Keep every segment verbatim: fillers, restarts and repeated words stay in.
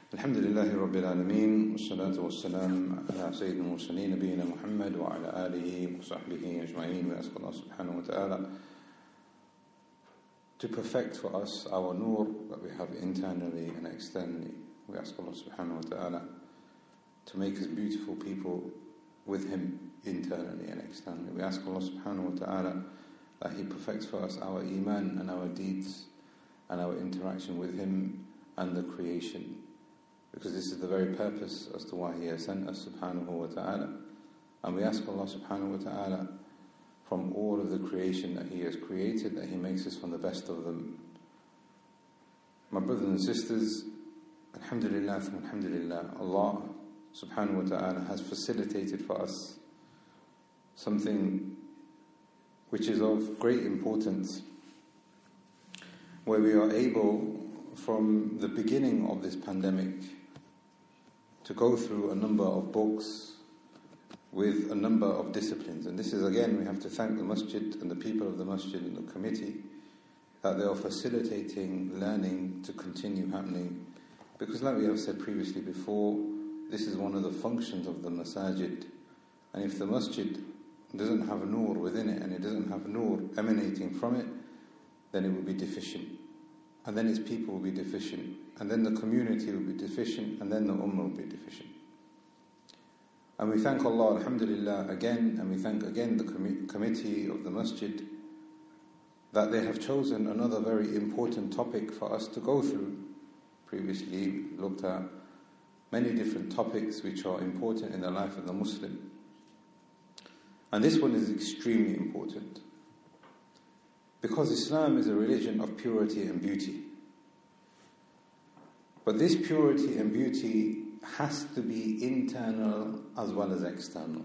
الحمد لله رب العالمين والصلاة والسلام على سيد المرسلين نبينا محمد وعلى آله وصحبه أجمعين. We ask Allah subhanahu wa ta'ala to perfect for us our nur that we have internally and externally. We ask Allah subhanahu wa ta'ala to make us beautiful people with Him internally and externally. We ask Allah subhanahu wa ta'ala that He perfects for us our iman and our deeds and our interaction with Him and the creation, because this is the very purpose as to why He has sent us subhanahu wa ta'ala. And we ask Allah subhanahu wa ta'ala from all of the creation that He has created that He makes us from the best of them. My brothers and sisters, alhamdulillah, alhamdulillah, Allah subhanahu wa ta'ala has facilitated for us something which is of great importance, where we are able from the beginning of this pandemic to go through a number of books with a number of disciplines. And this is, again, we have to thank the masjid and the people of the masjid and the committee that they are facilitating learning to continue happening, because like we have said previously before, this is one of the functions of the masajid. And if the masjid doesn't have nur within it and it doesn't have nur emanating from it, then it will be deficient. And then its people will be deficient, and then the community will be deficient, and then the ummah will be deficient. And we thank Allah, alhamdulillah, again, and we thank again the com- committee of the masjid that they have chosen another very important topic for us to go through. Previously we looked at many different topics which are important in the life of the Muslim, and this one is extremely important, because Islam is a religion of purity and beauty. But this purity and beauty has to be internal as well as external.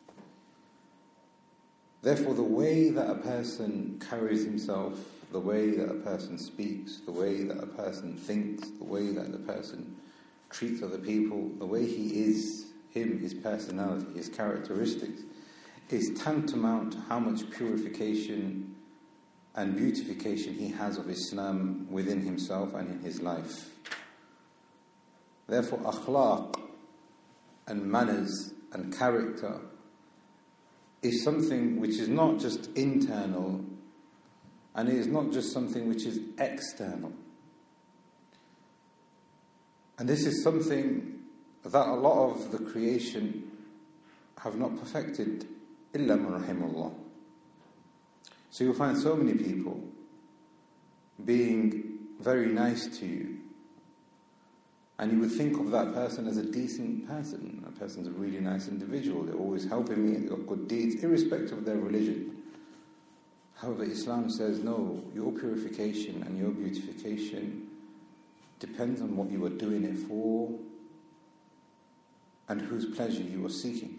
Therefore, the way that a person carries himself, the way that a person speaks, the way that a person thinks, the way that the person treats other people, the way he is, him, his personality, his characteristics, is tantamount to how much purification and beautification he has of Islam within himself and in his life. Therefore, akhlaq and manners and character is something which is not just internal, and it is not just something which is external. And this is something that a lot of the creation have not perfected, illa man rahimullah. So you'll find so many people being very nice to you, and you would think of that person as a decent person. That person's a really nice individual. They're always helping me, they've got good deeds, irrespective of their religion. However, Islam says, no, your purification and your beautification depends on what you are doing it for and whose pleasure you are seeking.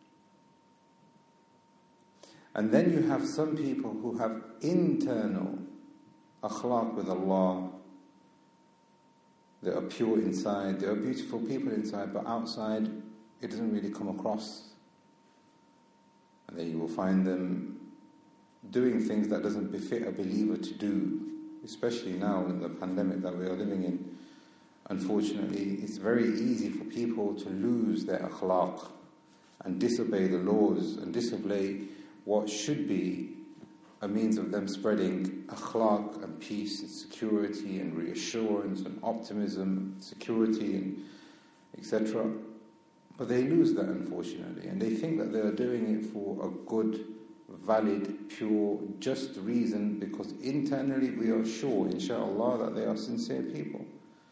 And then you have some people who have internal akhlaq with Allah. They are pure inside, they are beautiful people inside, but outside it doesn't really come across. And then you will find them doing things that doesn't befit a believer to do, especially now in the pandemic that we are living in. Unfortunately, it's very easy for people to lose their akhlaq and disobey the laws and disobey what should be a means of them spreading akhlaq and peace and security and reassurance and optimism, security and et cetera. But they lose that, unfortunately, and they think that they are doing it for a good, valid, pure, just reason, because internally we are sure, inshallah, that they are sincere people.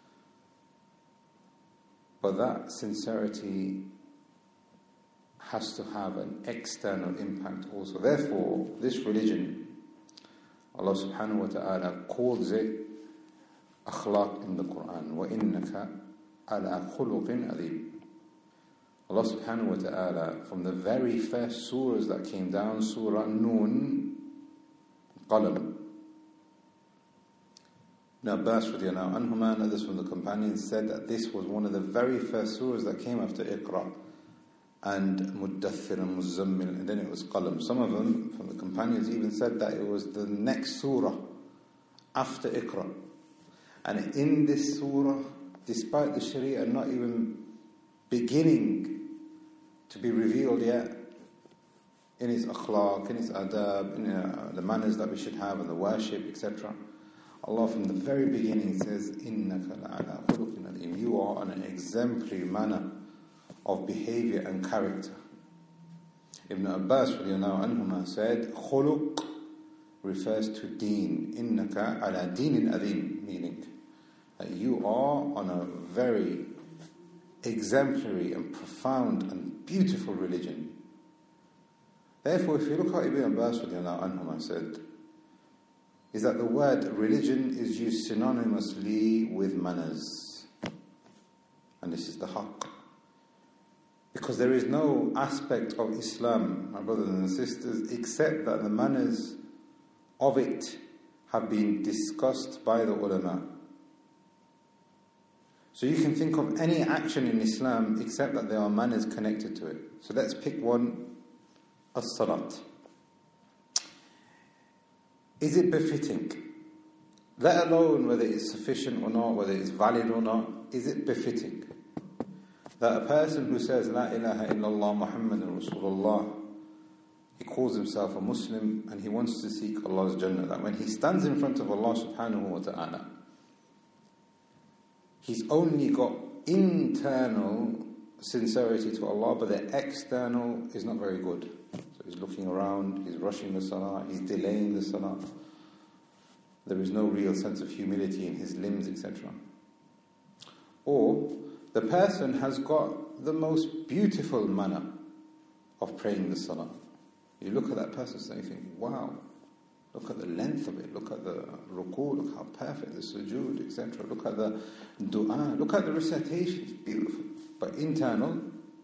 But that sincerity has to have an external impact also. Therefore, this religion, Allah subhanahu wa ta'ala calls it akhlaq in the Quran. وَإِنَّكَ عَلَىٰ خُلُقٍ عَظِيمٍ. Allah subhanahu wa ta'ala, from the very first surahs that came down, Surah Noon, Qalam. Now, Abbas radiallahu anhuma and others from the companions said that this was one of the very first surahs that came after Iqra, and Muddathir and Muzammil, and then it was Qalam. Some of them from the companions even said that it was the next surah after Iqra. And in this surah, despite the Sharia not even beginning to be revealed yet, in its akhlaq, in its adab, in uh, the manners that we should have and the worship, et cetera. Allah from the very beginning says, إِنَّكَ لَعَلَىٰ خُلُقٍ عَظِيمٍ. You are on an exemplary manner of behavior and character. Ibn Abbas radiallahu anhuma said, khuluq refers to deen. Innaka ala deenin adhim, meaning that you are on a very exemplary and profound and beautiful religion. Therefore, if you look at Ibn Abbas radiallahu anhuma said, is that the word religion is used synonymously with manners. And this is the haqq. Because there is no aspect of Islam, my brothers and sisters, except that the manners of it have been discussed by the ulama. So you can think of any action in Islam except that there are manners connected to it. So let's pick one, as-salat. Is it befitting? Let alone whether it's sufficient or not, whether it's valid or not, is it befitting? That a person who says, La ilaha illallah Muhammadun Rasulullah, he calls himself a Muslim and he wants to seek Allah's Jannah, that when he stands in front of Allah subhanahu wa ta'ala, he's only got internal sincerity to Allah, but the external is not very good. So he's looking around, he's rushing the salah, he's delaying the salah. There is no real sense of humility in his limbs, et cetera. Or the person has got the most beautiful manner of praying the salah. You look at that person and you think, wow, look at the length of it, look at the ruku, look how perfect the sujood, et cetera. Look at the dua, look at the recitation, it's beautiful. But internal,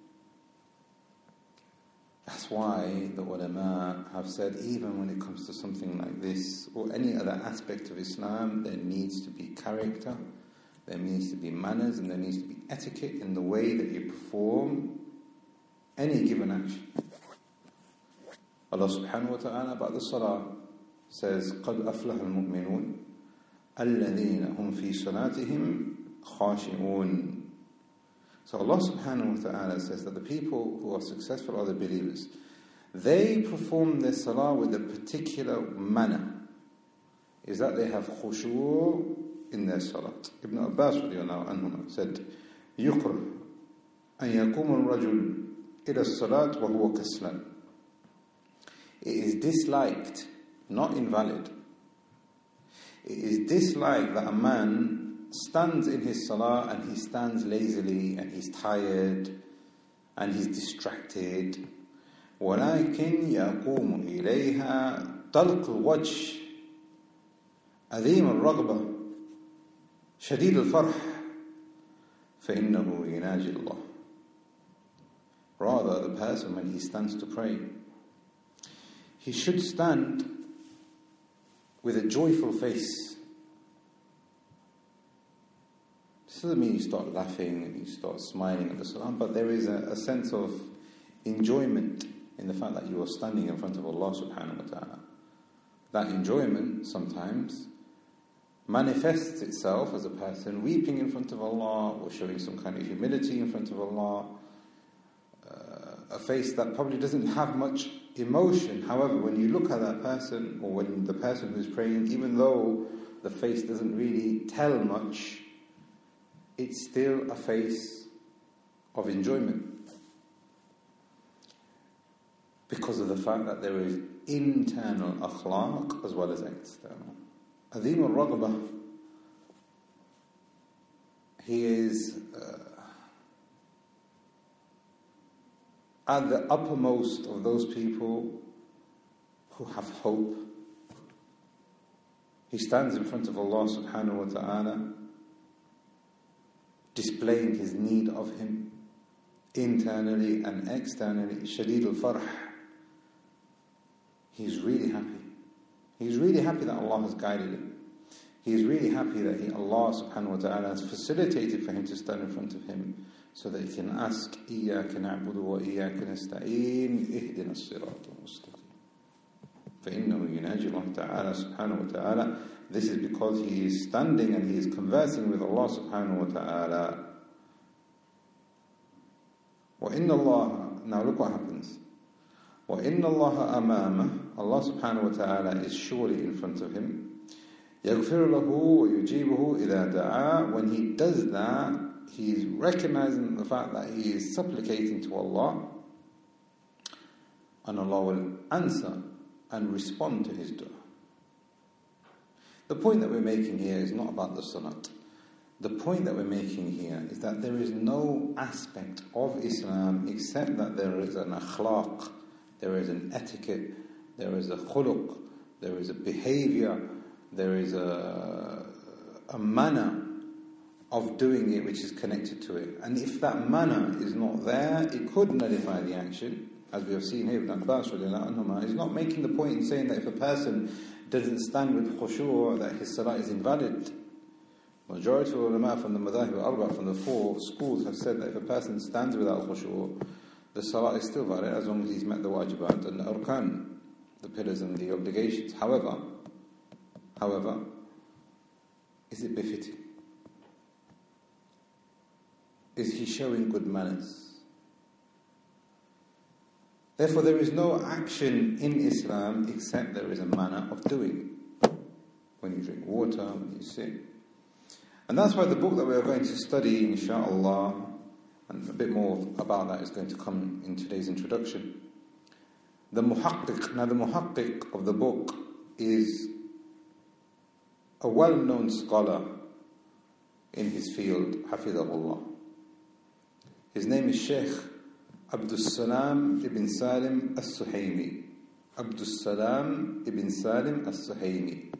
that's why the ulama have said, even when it comes to something like this, or any other aspect of Islam, there needs to be character, there needs to be manners, and there needs to be etiquette in the way that you perform any given action. Allah subhanahu wa ta'ala about the salah says, قَدْ أَفْلَحَ الْمُؤْمِنُونَ الَّذِينَ هُمْ فِي صَلَاتِهِمْ خَاشِعُونَ. So Allah subhanahu wa ta'ala says that the people who are successful are the believers. They perform their salah with a particular manner. Is that they have khushu' in their salat. Ibn Abbas radiallahu anhuma said, يُقْرَ أَن يَقُومَ الرَّجُلُ إِلَى الصَّلَاةِ وَهُوَ كَسْلًا. It is disliked, not invalid. It is disliked that a man stands in his salah and he stands lazily and he's tired and he's distracted. وَلَكِنْ يَقُومُ إِلَيْهَا طَلْقُ الْوَجْهِ عَظِيمُ الرَّغْبَةِ شَدِيدُ الْفَرْحِ فَإِنَّهُ يُنَاجِي اللَّهِ. Rather, the person when he stands to pray, he should stand with a joyful face. This doesn't mean you start laughing and you start smiling at the salam, but there is a, a sense of enjoyment in the fact that you are standing in front of Allah subhanahu wa ta'ala. That enjoyment sometimes manifests itself as a person weeping in front of Allah or showing some kind of humility in front of Allah, uh, a face that probably doesn't have much emotion. However, when you look at that person, or when the person who's praying, even though the face doesn't really tell much, it's still a face of enjoyment, because of the fact that there is internal akhlaq as well as external. Azim al-Raghbah, he is uh, at the uppermost of those people who have hope. He stands in front of Allah subhanahu wa ta'ala, displaying his need of him internally and externally. Shadid al-farh. He's really happy. He's really happy that Allah has guided him. He's really happy that he, Allah subhanahu wa ta'ala has facilitated for him to stand in front of him so that he can ask, إِيَّاكَ نَعْبُدُ وَإِيَّاكَ نَسْتَعِينُ اهْدِنَا الصِّرَاطَ الْمُسْتَقِيمَ. فَإِنَّهُ يُنَاجِي اللَّهُ تَعَالَى subhanahu wa ta'ala This is because he is standing and he is conversing with Allah subhanahu wa ta'ala. وَإِنَّ اللَّهَ, now look what happens. وَإِنَّ اللَّهَ أَمَامَهُ, Allah subhanahu wa ta'ala is surely in front of him. يَغْفِرُ لَهُ وَيُجِيبُهُ إِذَا دَعَى. When he does that, he is recognizing the fact that he is supplicating to Allah, and Allah will answer and respond to his dua. The point that we're making here is not about the salat. The point that we're making here is that there is no aspect of Islam except that there is an akhlaq, there is an etiquette, there is a khuluq, there is a behavior, there is a, a manner of doing it which is connected to it. And if that manner is not there, it could nullify the action. As we have seen here with Abbas, he's not making the point in saying that if a person doesn't stand with khushu' that his salah is invalid. Majority of ulama from the madhahib al-arba, from the four schools, have said that if a person stands without khushu', the salah is still valid as long as he's met the wajibat and the arkan, the pillars and the obligations. However, however, is it befitting? Is he showing good manners? Therefore, there is no action in Islam except there is a manner of doing it. When you drink water, when you sit. And that's why the book that we are going to study, inshaAllah, and a bit more about that is going to come in today's introduction. The muhaqqiq, now the muhaqqiq of the book is a well-known scholar in his field, Hafidhahullah. His name is Sheikh Abdul Salam ibn Salim al-Suhaimi. Abdul Salam ibn Salim al-Suhaimi.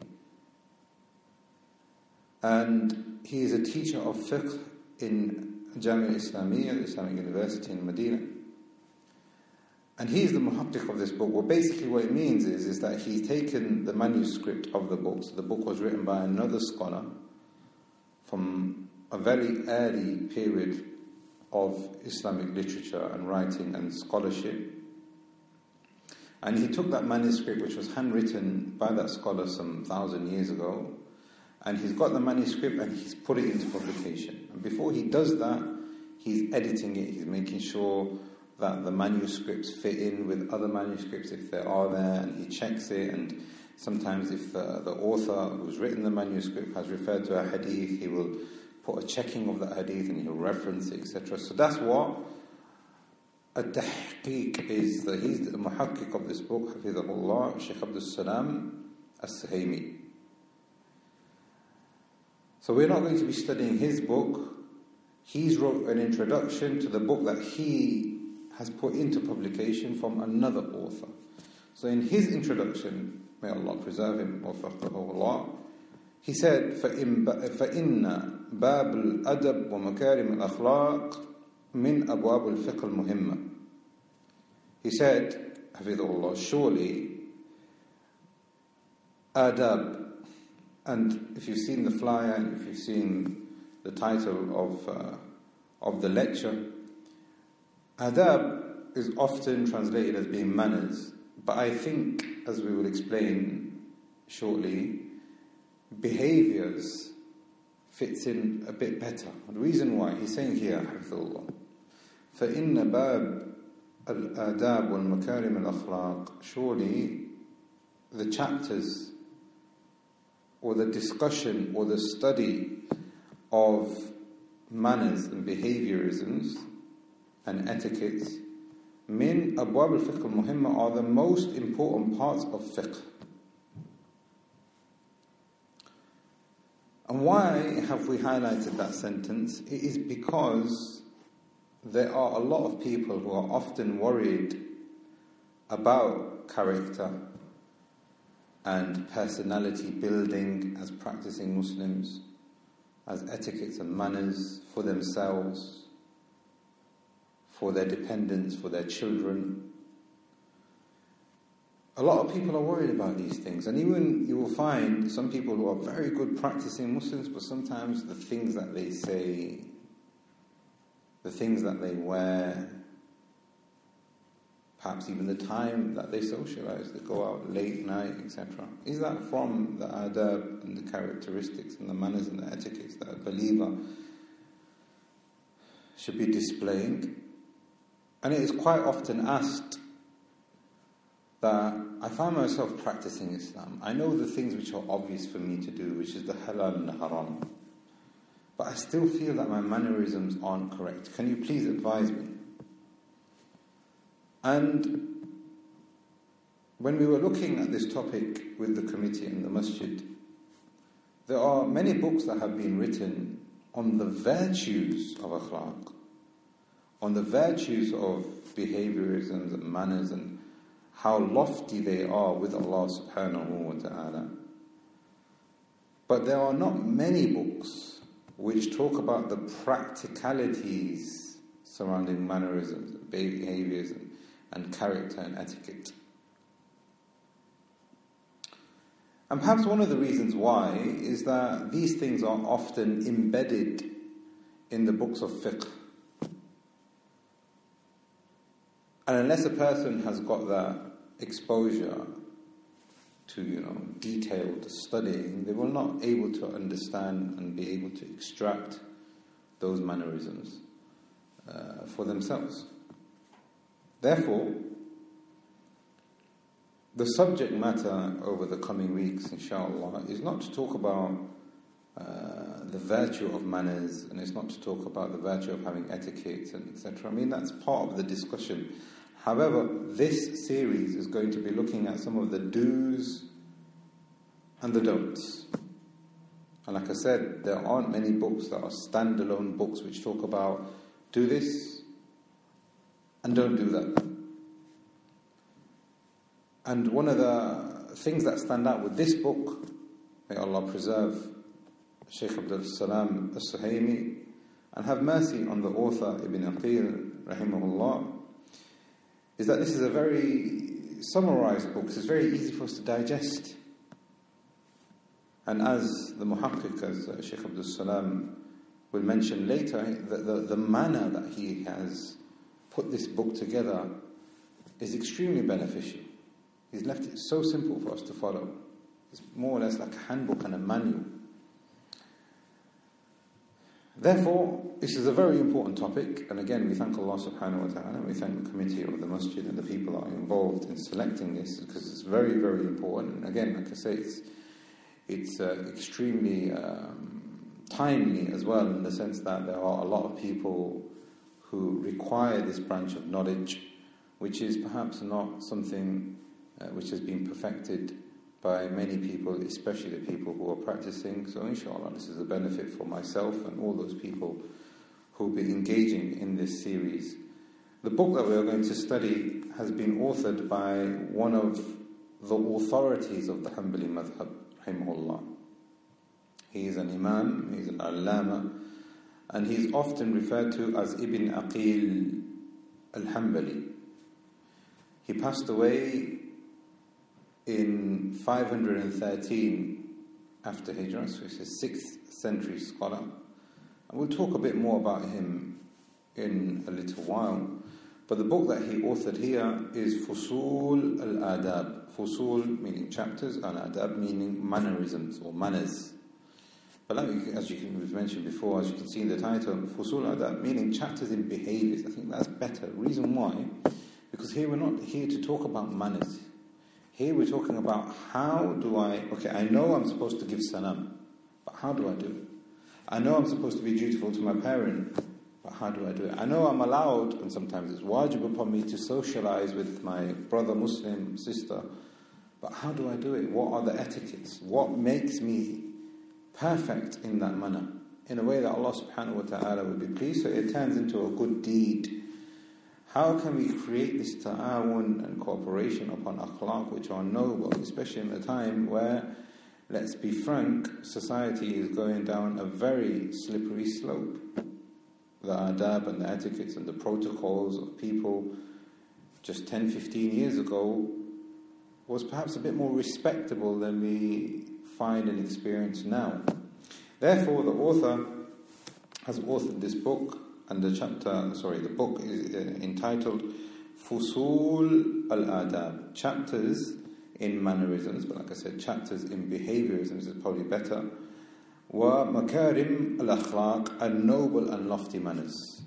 And he is a teacher of fiqh in Jamia Islamiyya, the Islamic University in Medina. And he is the muhaqqiq of this book. Well, basically what it means is, is that he's taken the manuscript of the book. So the book was written by another scholar from a very early period of Islamic literature and writing and scholarship. And he took that manuscript, which was handwritten by that scholar some thousand years ago, and he's got the manuscript and he's put it into publication. And before he does that, he's editing it, he's making sure that the manuscripts fit in with other manuscripts if they are there, and he checks it. And sometimes if the, the author who's written the manuscript has referred to a hadith, he will put a checking of that hadith and he'll reference it, et cetera. So that's what a tahqiq is. The, he's the muhaqqiq of this book, Hafidhahullah, Shaykh Abdul Salam al-Suhaimi. So we're not going to be studying his book. He's wrote an introduction to the book that he has put into publication from another author. So in his introduction, may Allah preserve him, Allah, he said, فَإِنَّ بَابُ الْأَدَبِ وَمَكَارِمِ الْأَخْلَاقِ مِنْ أَبْوَابِ الْفِقْهِ الْمُهِمَّةِ. He said, Hafidhullah, surely adab, and if you've seen the flyer and if you've seen the title of uh, of the lecture, adab is often translated as being manners, but I think, as we will explain shortly, behaviors fits in a bit better. The reason why, he's saying here, Hafidhullah, فَإِنَّ بَابِ الْآدَابِ وَالْمَكَارِمِ الْأَخْلَاقِ, surely the chapters or the discussion or the study of manners and behaviorisms and etiquettes min abwab al-fiqh al-muhimma are the most important parts of fiqh. And why have we highlighted that sentence? It is because there are a lot of people who are often worried about character and personality building as practicing Muslims, as etiquettes and manners for themselves, for their dependents, for their children. A lot of people are worried about these things, and even you will find some people who are very good practicing Muslims, but sometimes the things that they say, the things that they wear, perhaps even the time that they socialize, they go out late night, et cetera. Is that from the adab and the characteristics and the manners and the etiquettes that a believer should be displaying? And it is quite often asked that I find myself practicing Islam. I know the things which are obvious for me to do, which is the halal and the haram. But I still feel that my mannerisms aren't correct. Can you please advise me? And when we were looking at this topic with the committee in the masjid, there are many books that have been written on the virtues of akhlaq, on the virtues of behaviorisms and manners and how lofty they are with Allah subhanahu wa ta'ala. But there are not many books which talk about the practicalities surrounding mannerisms, behaviors and, and character and etiquette. And perhaps one of the reasons why is that these things are often embedded in the books of fiqh. And unless a person has got that exposure to, you know, detailed studying, they will not able to understand and be able to extract those mannerisms uh, for themselves. Therefore, the subject matter over the coming weeks, inshallah, is not to talk about uh, the virtue of manners, and it's not to talk about the virtue of having etiquette and et cetera. I mean, that's part of the discussion. However, this series is going to be looking at some of the do's and the don'ts. And like I said, there aren't many books that are standalone books which talk about do this and don't do that. And one of the things that stand out with this book, may Allah preserve Shaykh Abdul Salam As-Suhaimi and have mercy on the author Ibn Aqeel rahimahullah, is that this is a very summarized book. It's very easy for us to digest. And as the muhaqqiq, as uh, Shaykh Abdul Salam will mention later, the, the, the manner that he has put this book together is extremely beneficial. He's left it so simple for us to follow. It's more or less like a handbook and a manual. Therefore, this is a very important topic, and again, we thank Allah subhanahu wa ta'ala, we thank the committee of the masjid and the people that are involved in selecting this, because it's very, very important. And again, like I say, it's, it's uh, extremely um, timely as well, in the sense that there are a lot of people who require this branch of knowledge, which is perhaps not something uh, which has been perfected by many people, especially the people who are practicing. So inshallah, this is a benefit for myself and all those people who will be engaging in this series. The book that we are going to study has been authored by one of the authorities of the Hanbali madhab, rahimahullah. He is an imam, he is an allama, and he is often referred to as Ibn Aqeel al-Hanbali. He passed away in five hundred thirteen after Hijrah, so he's a sixth century scholar. And we'll talk a bit more about him in a little while. But the book that he authored here is Fusul al-Adab. Fusul meaning chapters, and Adab meaning mannerisms or manners. But like, as you can, we've mentioned before, as you can see in the title, Fusul al-Adab meaning chapters in behaviors. I think that's better. Reason why? Because here we're not here to talk about manners. Here we're talking about how do I, okay, I know I'm supposed to give salam, but how do I do it? I know I'm supposed to be dutiful to my parent, but how do I do it? I know I'm allowed, and sometimes it's wajib upon me to socialize with my brother Muslim, sister, but how do I do it? What are the etiquettes? What makes me perfect in that manner? In a way that Allah subhanahu wa ta'ala will be pleased, so it turns into a good deed. How can we create this ta'awun and cooperation upon akhlaq which are noble, especially in a time where, let's be frank, society is going down a very slippery slope. The adab and the etiquettes and the protocols of people just ten, fifteen years ago was perhaps a bit more respectable than we find and experience now. Therefore, the author has authored this book, and the chapter, sorry, the book is entitled Fusul al-adab, chapters in mannerisms, but like I said, chapters in behaviorisms is probably better. Wa makarim al-akhlaq, and noble and lofty manners.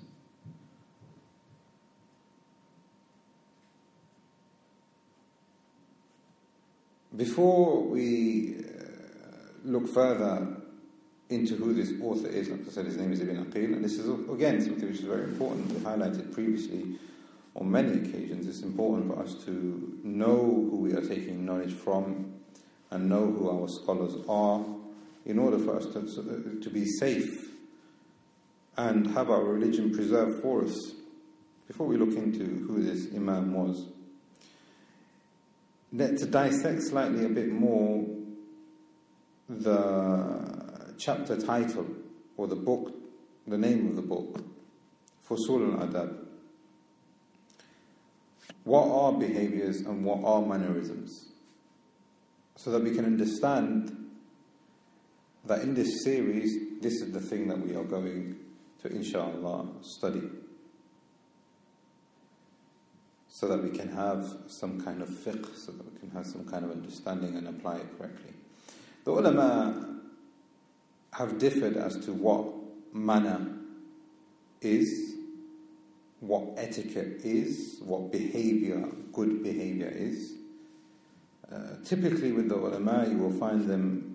Before we uh, look further into who this author is, like I said, his name is Ibn Aqeel, and this is again something which is very important. We highlighted previously on many occasions. It's important for us to know who we are taking knowledge from and know who our scholars are, in order for us to, to be safe and have our religion preserved for us. Before we look into who this Imam was, to dissect slightly a bit more the chapter title, or the book, the name of the book, Fusul al-Adab. What are behaviors and what are mannerisms? So that we can understand that in this series, this is the thing that we are going to, inshallah, study. So that we can have some kind of fiqh, so that we can have some kind of understanding and apply it correctly. The ulama have differed as to what manner is, what etiquette is, what behavior, good behavior is. Uh, typically with the ulama, you will find them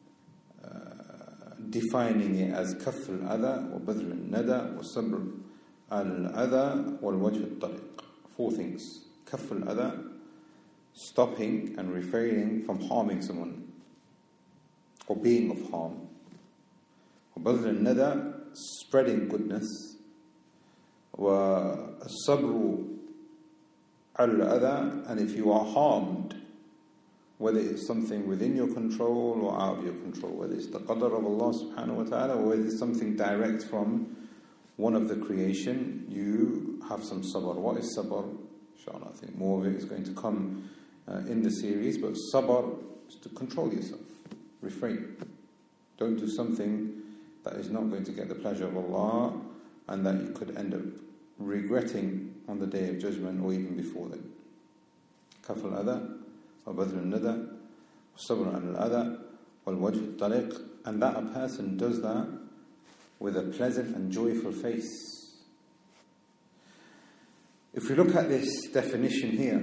defining it as kaff al-adha wa badl al-nada wa sabr al-adha wal wajh al-tariq. Four things. Kaff al-adha, stopping and refraining from harming someone or being of harm. Wa badl al-nada, spreading goodness. Wa sabr al-adha, and if you are harmed, whether it's something within your control or out of your control, whether it's the qadr of Allah subhanahu wa ta'ala, or whether it's something direct from one of the creation, you have some sabr. What is sabr? Inshallah, I think more of it is going to come uh, in the series, but sabr is to control yourself, refrain. Don't do something that is not going to get the pleasure of Allah and that you could end up regretting on the Day of Judgment or even before then. Kaff al-adha, وبذل الندى والصبر عن الأذى والوجه الطليق, and that a person does that with a pleasant and joyful face. If we look at this definition here,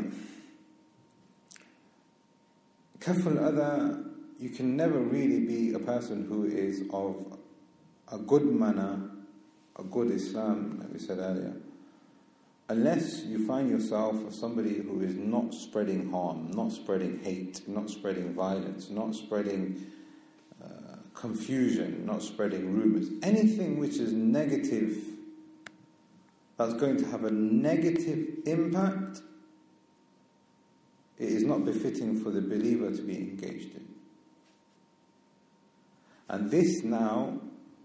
kaff al-adha, you can never really be a person who is of a good manner, a good Islam, like we said earlier, unless you find yourself as somebody who is not spreading harm, not spreading hate, not spreading violence, not spreading uh, confusion, not spreading rumours. Anything which is negative, that's going to have a negative impact, it is not befitting for the believer to be engaged in. And this now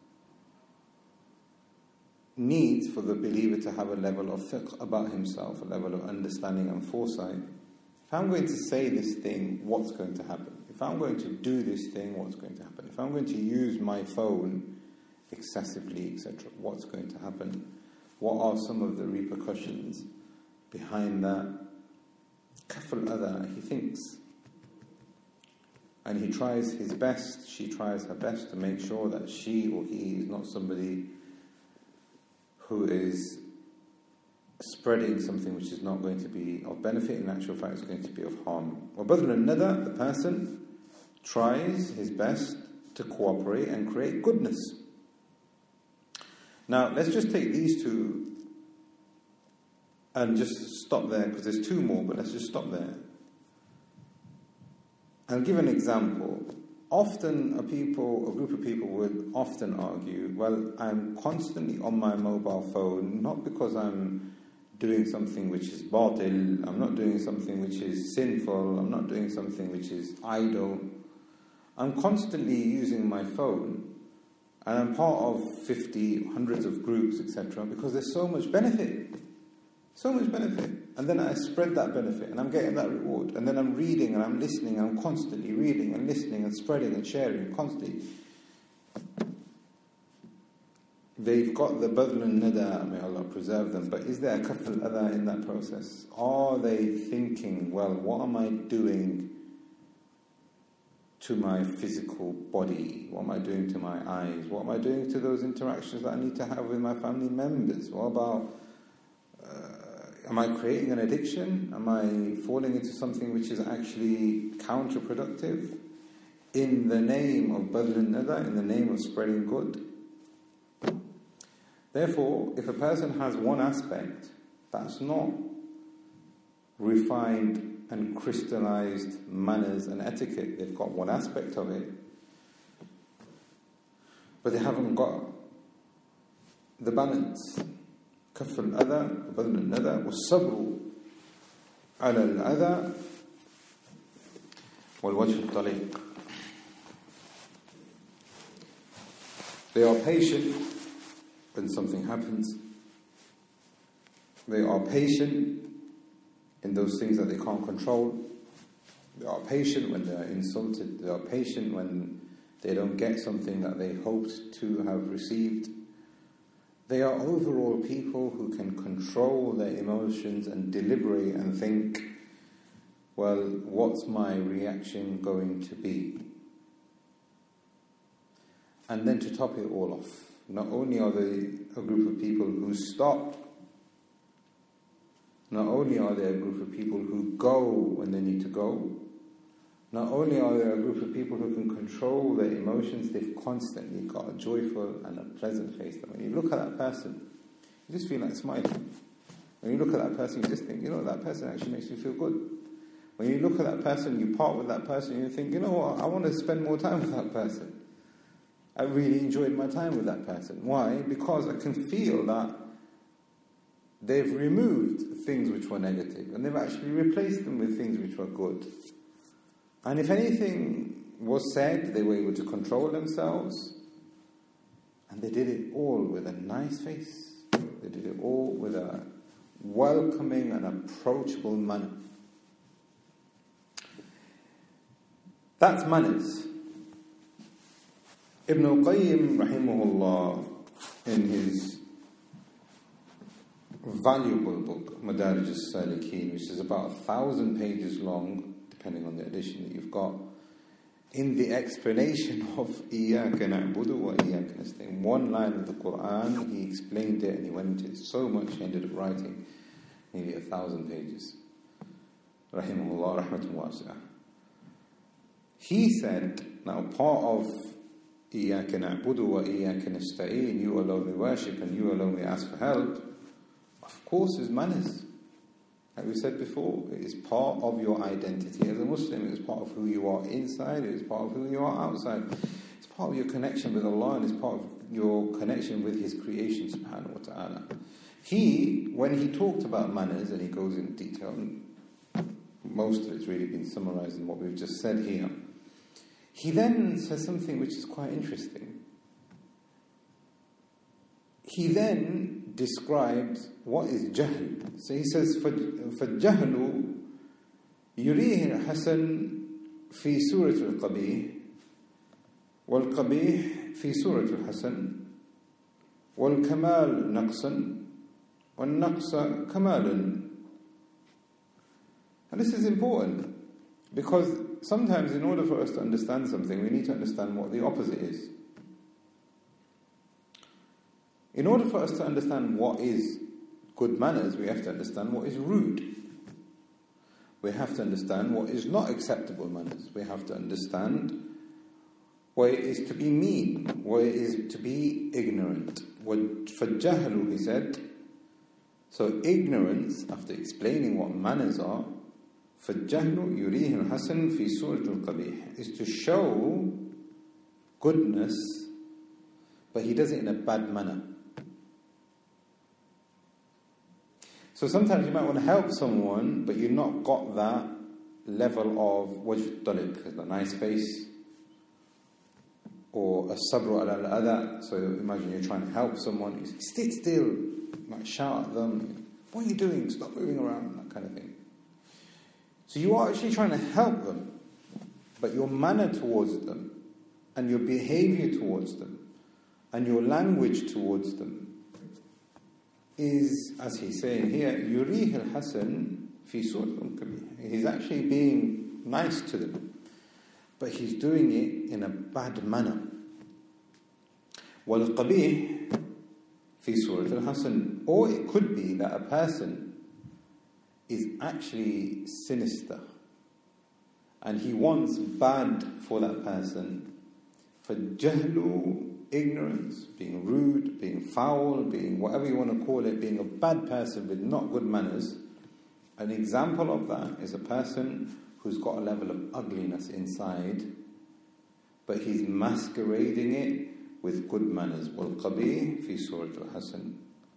needs for the believer to have a level of fiqh about himself, a level of understanding and foresight. If I'm going to say this thing, what's going to happen? If I'm going to do this thing, what's going to happen? If I'm going to use my phone excessively, et cetera, what's going to happen? What are some of the repercussions behind that? Kaff al-adha, he thinks. And he tries his best, she tries her best to make sure that she or he is not somebody who is spreading something which is not going to be of benefit. In actual fact, it's going to be of harm. وَبَذْلُ النَّدَى, the person tries his best to cooperate and create goodness. Now, let's just take these two and just stop there, because there's two more, but let's just stop there. I'll give an example. Often a people, a group of people would often argue, well, I'm constantly on my mobile phone, not because I'm doing something which is batil, I'm not doing something which is sinful, I'm not doing something which is idle. I'm constantly using my phone, and I'm part of fifty, hundreds of groups, et cetera, because there's so much benefit. So much benefit. And then I spread that benefit and I'm getting that reward. And then I'm reading and I'm listening and I'm constantly reading and listening and spreading and sharing constantly. they've got the badl al-nada, may Allah preserve them, but is there a kaff al-adha in that process? Are they thinking, well, what am I doing to my physical body? What am I doing to my eyes? What am I doing to those interactions that I need to have with my family members? What about, uh, am I creating an addiction? Am I falling into something which is actually counterproductive in the name of badl al-nada, in the name of spreading good? Therefore, if a person has one aspect that's not refined and crystallized manners and etiquette, they've got one aspect of it, but they haven't got the balance. Kaff al-adha, badl al-nada, was-sabru ala al-adha, wal-wajh al-taliq. They are patient when something happens. They are patient in those things that they can't control. They are patient when they are insulted. They are patient when they don't get something that they hoped to have received. They are overall people who can control their emotions and deliberate and think, well, what's my reaction going to be? And then to top it all off, not only are they a group of people who stop, not only are they a group of people who go when they need to go, not only are they a group of people who can control their emotions, they've constantly got a joyful and a pleasant face. That when you look at that person, you just feel like smiling. When you look at that person, you just think, you know, that person actually makes you feel good. When you look at that person, you part with that person, you think, you know what, I want to spend more time with that person. I really enjoyed my time with that person. Why? Because I can feel that they've removed things which were negative and they've actually replaced them with things which were good. And if anything was said, they were able to control themselves, and they did it all with a nice face. They did it all with a welcoming and approachable manner. That's manners. Ibn al-Qayyim, rahimahullah, in his valuable book, Madarij al-Salikin, which is about a thousand pages long, depending on the edition that you've got, in the explanation of إِيَّاكَ نَعْبُدُ وَإِيَّاكَ نَسْتَعِينُ, one line of the Qur'an, he explained it and he went into it so much he ended up writing nearly a thousand pages. Rahimahullah, rahmatun wasi'ah. He said, now part of إِيَّاكَ نَعْبُدُ وَإِيَّاكَ نَسْتَعِينُ, you alone we worship and you alone we ask for help, of course is manners. Like we said before, it is part of your identity as a Muslim. It is part of who you are inside. It is part of who you are outside. It's part of your connection with Allah, and it's part of your connection with His creation, subhanahu wa ta'ala. He, when he talked about manners, and he goes into detail, and most of it's really been summarized in what we've just said here, he then says something which is quite interesting. He then describes what is jahl. So he says, فَالْجَهْلُ يُرِيهِ الْحَسَنِ فِي سُورَةِ الْقَبِيحِ وَالْقَبِيحِ فِي سُورَةِ الْحَسَنِ وَالْكَمَالُ نَقْصًا وَالنَّقْصَ كَمَالٌ. And this is important, because sometimes in order for us to understand something, we need to understand what the opposite is. In order for us to understand what is good manners, we have to understand what is rude. We have to understand what is not acceptable manners. We have to understand what it is to be mean, what it is to be ignorant. فَالْجَهْلُ, he said. So ignorance, after explaining what manners are, فَالْجَهْلُ يُرِيهِ الْحَسَنِ فِي سُورَةِ الْقَبِيحِ, is to show goodness, but he does it in a bad manner. So sometimes you might want to help someone, but you've not got that level of wajh taliq, a nice face, or a sabru ala al-adha. So imagine you're trying to help someone, you sit still, you might shout at them, what are you doing? Stop moving around, that kind of thing. So you are actually trying to help them, but your manner towards them and your behavior towards them and your language towards them is, as he's saying here, يُرِيهِ الْحَسَنِ فِي صُورَةٍ كَبِيرٍ. He's actually being nice to them, but he's doing it in a bad manner. وَالْقَبِيحِ فِي صُورَةٍ الْحَسَنِ. Or it could be that a person is actually sinister, and he wants bad for that person for jahlu, ignorance, being rude, being foul, being whatever you want to call it, being a bad person with not good manners. An example of that is a person who's got a level of ugliness inside, but he's masquerading it with good manners. وَالْقَبِيحِ فِي سُورَةِ الْحَسَنِ.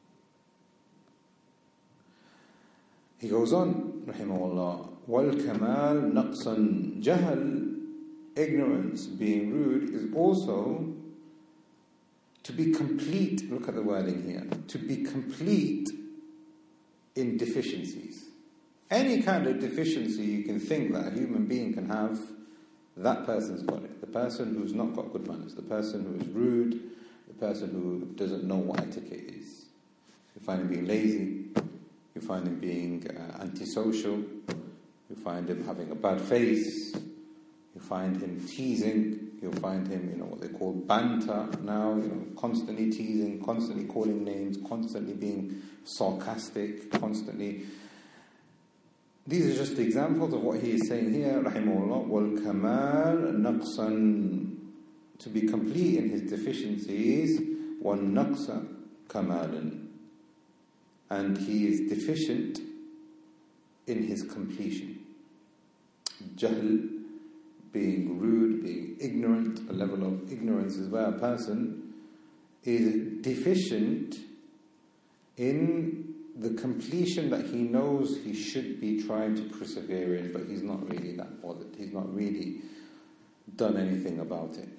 He goes on, rahimahullah, وَالْكَمَالْ نَقْصًا. Jahl, ignorance, being rude, is also to be complete. Look at the wording here. To be complete in deficiencies. Any kind of deficiency you can think that a human being can have, that person's got it. The person who's not got good manners, the person who is rude, the person who doesn't know what etiquette is. You find him being lazy, you find him being uh, antisocial, you find him having a bad face, you find him teasing, you'll find him, you know, what they call banter now, you know, constantly teasing, constantly calling names, constantly being sarcastic, constantly. These are just examples of what he is saying here, rahimahullah. وَالْكَمَالْ نَقْصًا. To be complete in his deficiencies, وَالنَّقْصَ كَمَالًا. And he is deficient in his completion. Jahl, being rude, being ignorant, a level of ignorance is where a person is deficient in the completion that he knows he should be trying to persevere in, but he's not really that bothered. He's not really done anything about it.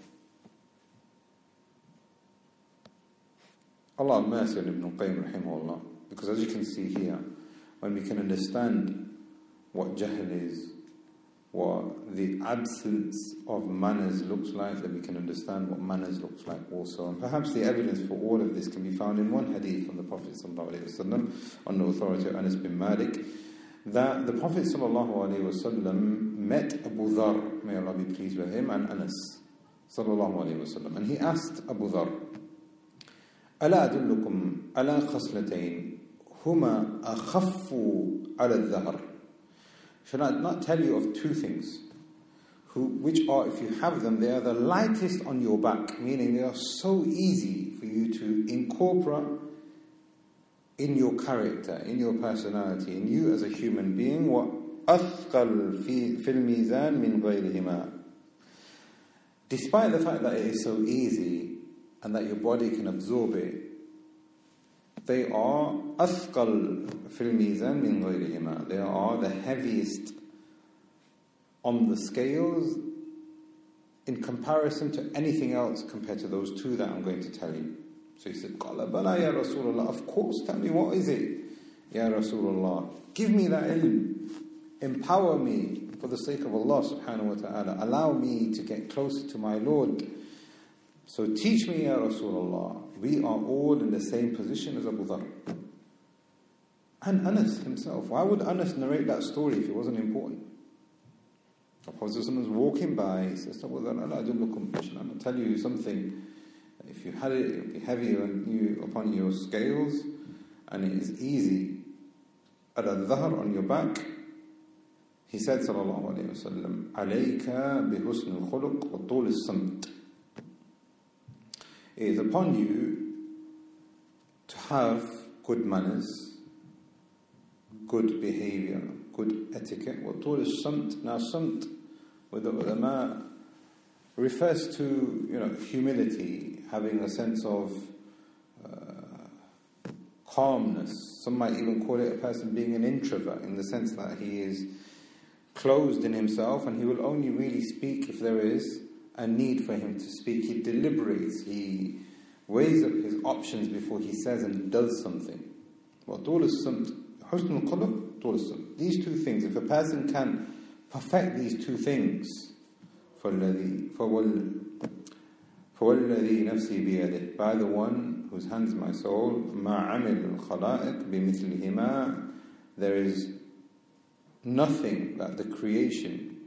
Allah have mercy on Ibn Qayyim rahimahullah, because as you can see here, when we can understand what jahl is, what the absence of manners looks like, then we can understand what manners looks like also. And perhaps the evidence for all of this can be found in one hadith from the Prophet ﷺ on the authority of Anas bin Malik, that the Prophet ﷺ met Abu Dharr, may Allah be pleased with him, and Anas ﷺ, and he asked Abu Dharr, ألا أدلكم على خصلتين هما أخف على الظهر. Should I not tell you of two things, who, which are, if you have them, they are the lightest on your back, meaning they are so easy for you to incorporate in your character, in your personality, in you as a human being. وَأَثْقَلْ فِي الْمِيزَانِ مِنْ غَيْرِهِمَا. Despite the fact that it is so easy and that your body can absorb it, they are أثقل في الميزان من غيرهما. They are the heaviest on the scales in comparison to anything else compared to those two that I'm going to tell you. So he said, قال بلى يا رسول الله. Of course, tell me, what is it? Ya Rasulullah, give me that ilm. Empower me for the sake of Allah subhanahu wa ta'ala. Allow me to get closer to my Lord. So teach me, Ya Rasulullah. We are all in the same position as Abu Dharr. And Anas himself. Why would Anas narrate that story if it wasn't important? The Prophet was walking by, he says, Abu Dharr, I'll tell you something. If you had it, it would be heavy on you, upon your scales, and it is easy. Al-Dhahr, on your back. He said, sallallahu alayhi wa sallam, alayka bi husn al-khuluq wa tul al-samt. It is upon you to have good manners, good behavior, good etiquette. Wa tul al-samt. Now, samt, with the ulama, refers to, you know, humility, having a sense of uh, calmness. Some might even call it a person being an introvert, in the sense that he is closed in himself and he will only really speak if there is a need for him to speak. He deliberates, he weighs up his options before he says and does something. These two things, if a person can perfect these two things, فَالَّذِي فَوَالَّذِي نَفْسِي بِيَدِهِ, by the one whose hands my soul, مَا عَمِلُ الْخَلَائِقِ بِمِثْلِهِمَا, there is nothing that the creation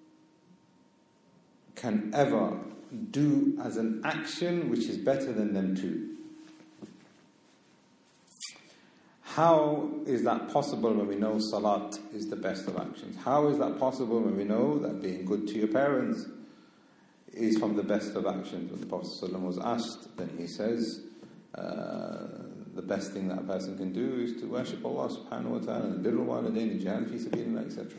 can ever do as an action which is better than them too. How is that possible when we know salat is the best of actions? How is that possible when we know that being good to your parents is from the best of actions? When the Prophet ﷺ was asked, then he says, uh, the best thing that a person can do is to worship Allah subhanahu wa ta'ala, and birrul walidain, and jihad fi sabilillah, et cetera.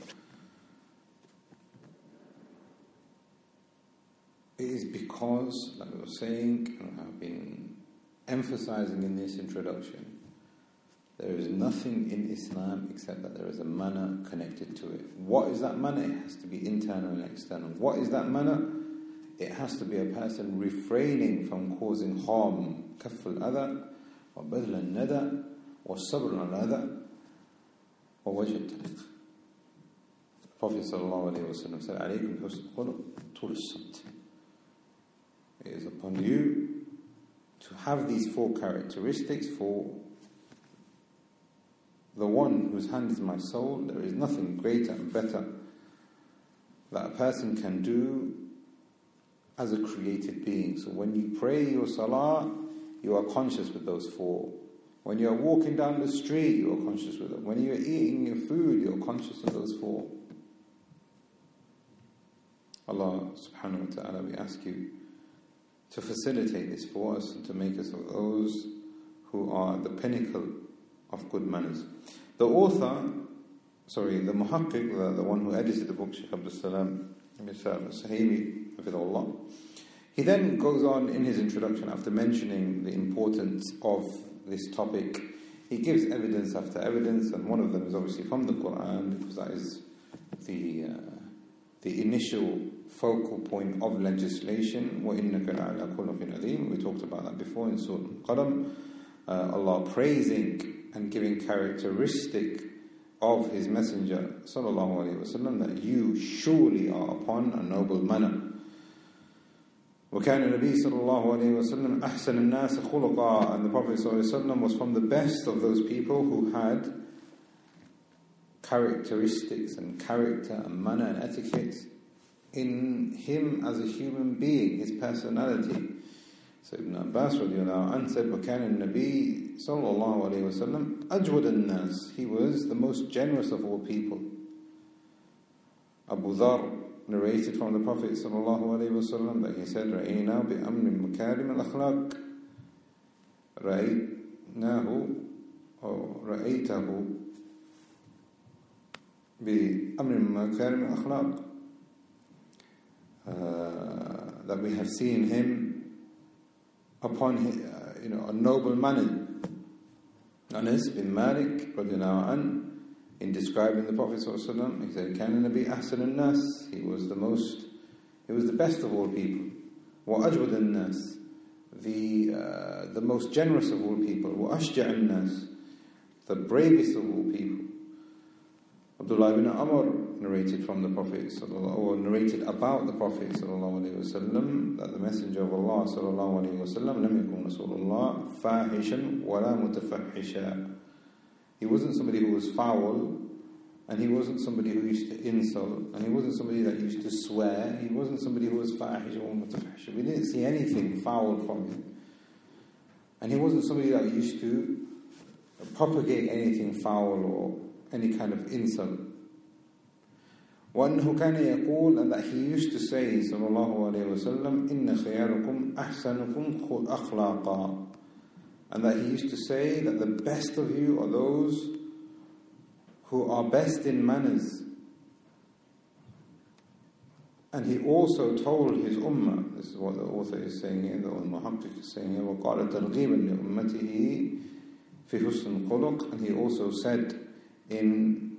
It is because, like I was saying, and I've been emphasizing in this introduction, there is nothing in Islam except that there is a manner connected to it. What is that manner? It has to be internal and external. What is that manner? It has to be a person refraining from causing harm. كف الأذى وبذل الندى والصبر على الأذى ووجه الطريق. The Prophet sallallahu alaihi wasallam said, عليكم بحسن الخلق طول الصمت. It is upon you to have these four characteristics. For the one whose hand is my soul, there is nothing greater and better that a person can do as a created being. So when you pray your salah, you are conscious with those four. When you are walking down the street, you are conscious with it. When you are eating your food, you are conscious of those four. Allah subhanahu wa ta'ala, we ask you to facilitate this for us and to make us of those who are the pinnacle of good manners. The author, sorry, the muhaqqiq, the, the one who edited the book, Shaykh Abdul Salam Sahimi, hafidhahullah, he then goes on in his introduction, after mentioning the importance of this topic, he gives evidence after evidence, and one of them is obviously from the Quran, because that is the uh, the initial focal point of legislation. وَإِنَّكَ لَعَلَىٰ خُلُقٍ عَظِيمٍ. We talked about that before in Surah Al-Qalam. Uh, Allah praising and giving characteristic of His Messenger sallallahu alaihi wasallam that you surely are upon a noble manner. وَكَانَ النَّبِيُّ صلى الله عليه وسلم أحسن الناس خلقا, and the Prophet sallallahu alaihi wasallam was from the best of those people who had characteristics and character and manner and etiquette in him as a human being, his personality. So Ibn Abbas radiallahu anhu said, وَكَانَ النَّبِيُّ صلى الله عليه وسلم أجود الناس, he was the most generous of all people. Abu Dharr narrated from the Prophet sallallahu alaihi wasallam that he said, رَأَيْنَا بِأَمْرٍ مَكَارِمَ الْأَخْلَاقِ رَأَيْنَاهُ أو رَأَيْتَهُ بِأَمْرٍ مَكَارِمَ الْأَخْلَاقِ, uh, that we have seen him upon his, uh, you know, a noble manner. Anas bin Malik radiallahu anhu, in describing the Prophet sallallahu alaihi wasallam, he said, كَانَ النَّبِيُّ أَحْسَنَ النَّاسِ, he was the most, he was the best of all people. وَأَجْوَدَ النَّاسِ, the uh, the most generous of all people. وَأَشْجَعَ النَّاسِ, the bravest of all people. Abdullah ibn Amr narrated from the Prophet sallallahu, or narrated about the Prophet sallallahu alaihi wasallam, that the Messenger of Allah sallallahu alaihi wasallam لم يكن رسول الله فاحشا ولا متفحشا. He wasn't somebody who was foul, and he wasn't somebody who used to insult, and he wasn't somebody that used to swear. He wasn't somebody who was fahish or mutafahish. We didn't see anything foul from him, and he wasn't somebody that used to propagate anything foul or any kind of insult. وأنه كان يقول, and that he used to say صلى الله عليه وسلم إن خياركم أحسنكم أخلاقا, and that he used to say that the best of you are those who are best in manners. And he also told his ummah, this is what the author is saying here, the Muhammad is saying here, وقال ترغيبا لأمته في حسن الخلق, and he also said in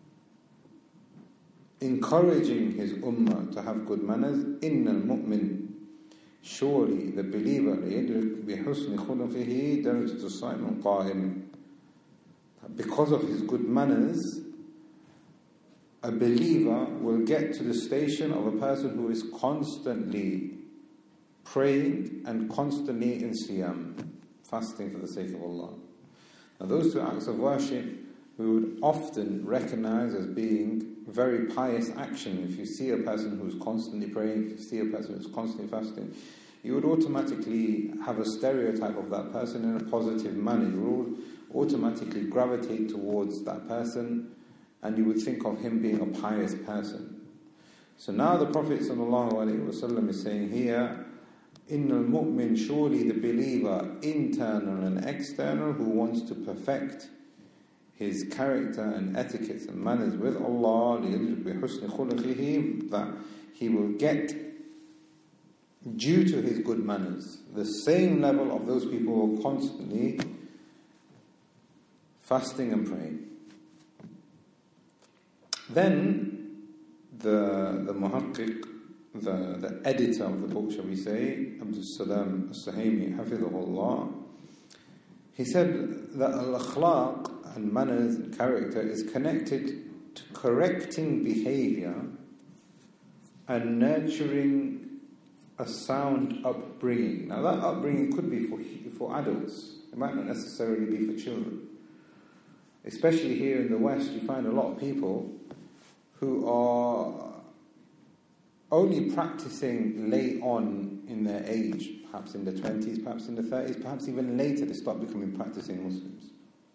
encouraging his ummah to have good manners, إن المؤمن, surely the believer يدرك بحسن خلقه درجة الصائم القائم, because of his good manners a believer will get to the station of a person who is constantly praying, and constantly in siyam, fasting for the sake of Allah. Now those two acts of worship we would often recognize as being very pious action. If you see a person who's constantly praying, if you see a person who's constantly fasting, you would automatically have a stereotype of that person in a positive manner. You would automatically gravitate towards that person, and you would think of him being a pious person. So now the Prophet ﷺ is saying here, Innal mu'min, surely the believer, internal and external, who wants to perfect his character and etiquettes and manners with Allah, that he will get, due to his good manners, the same level of those people who are constantly fasting and praying. Then the the muhaqqiq, the, the editor of the book, shall we say, Abdul Salam As-Sahimi, Hafidhahullah, he said that al-akhlaq and manners and character is connected to correcting behavior and nurturing a sound upbringing. Now that upbringing could be for for adults. It might not necessarily be for children. Especially here in the West, you find a lot of people who are only practicing late on in their age, perhaps in the twenties, perhaps in the thirties, perhaps even later they start becoming practicing Muslims.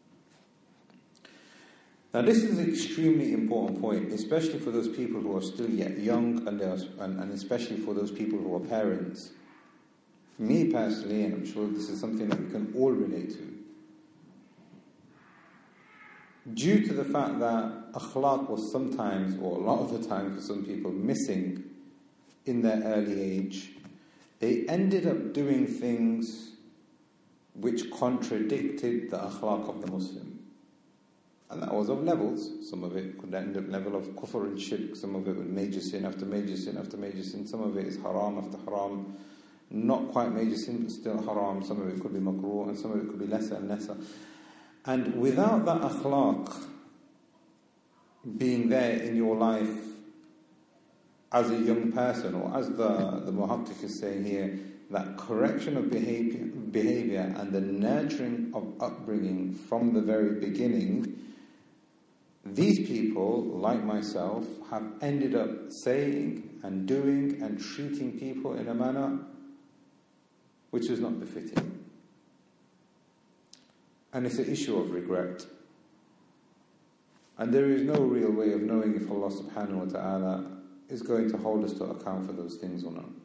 Now this is an extremely important point, especially for those people who are still yet young, and, are, and, and especially for those people who are parents. Me personally, and I'm sure this is something that we can all relate to, due to the fact that akhlaq was sometimes, or a lot of the time for some people, missing in their early age, they ended up doing things which contradicted the akhlaq of the Muslim. And that was of levels. Some of it could end up level of kufr and shirk, some of it was major sin after major sin after major sin, some of it is haram after haram, not quite major sin but still haram, some of it could be makruh, and some of it could be lesser and lesser. And without that akhlaq being there in your life as a young person, or as the, the muhaqqiq is saying here, that correction of behavior, behavior and the nurturing of upbringing from the very beginning, these people, like myself, have ended up saying and doing and treating people in a manner which is not befitting. And it's an issue of regret. And there is no real way of knowing if Allah subhanahu wa ta'ala is going to hold us to account for those things or not.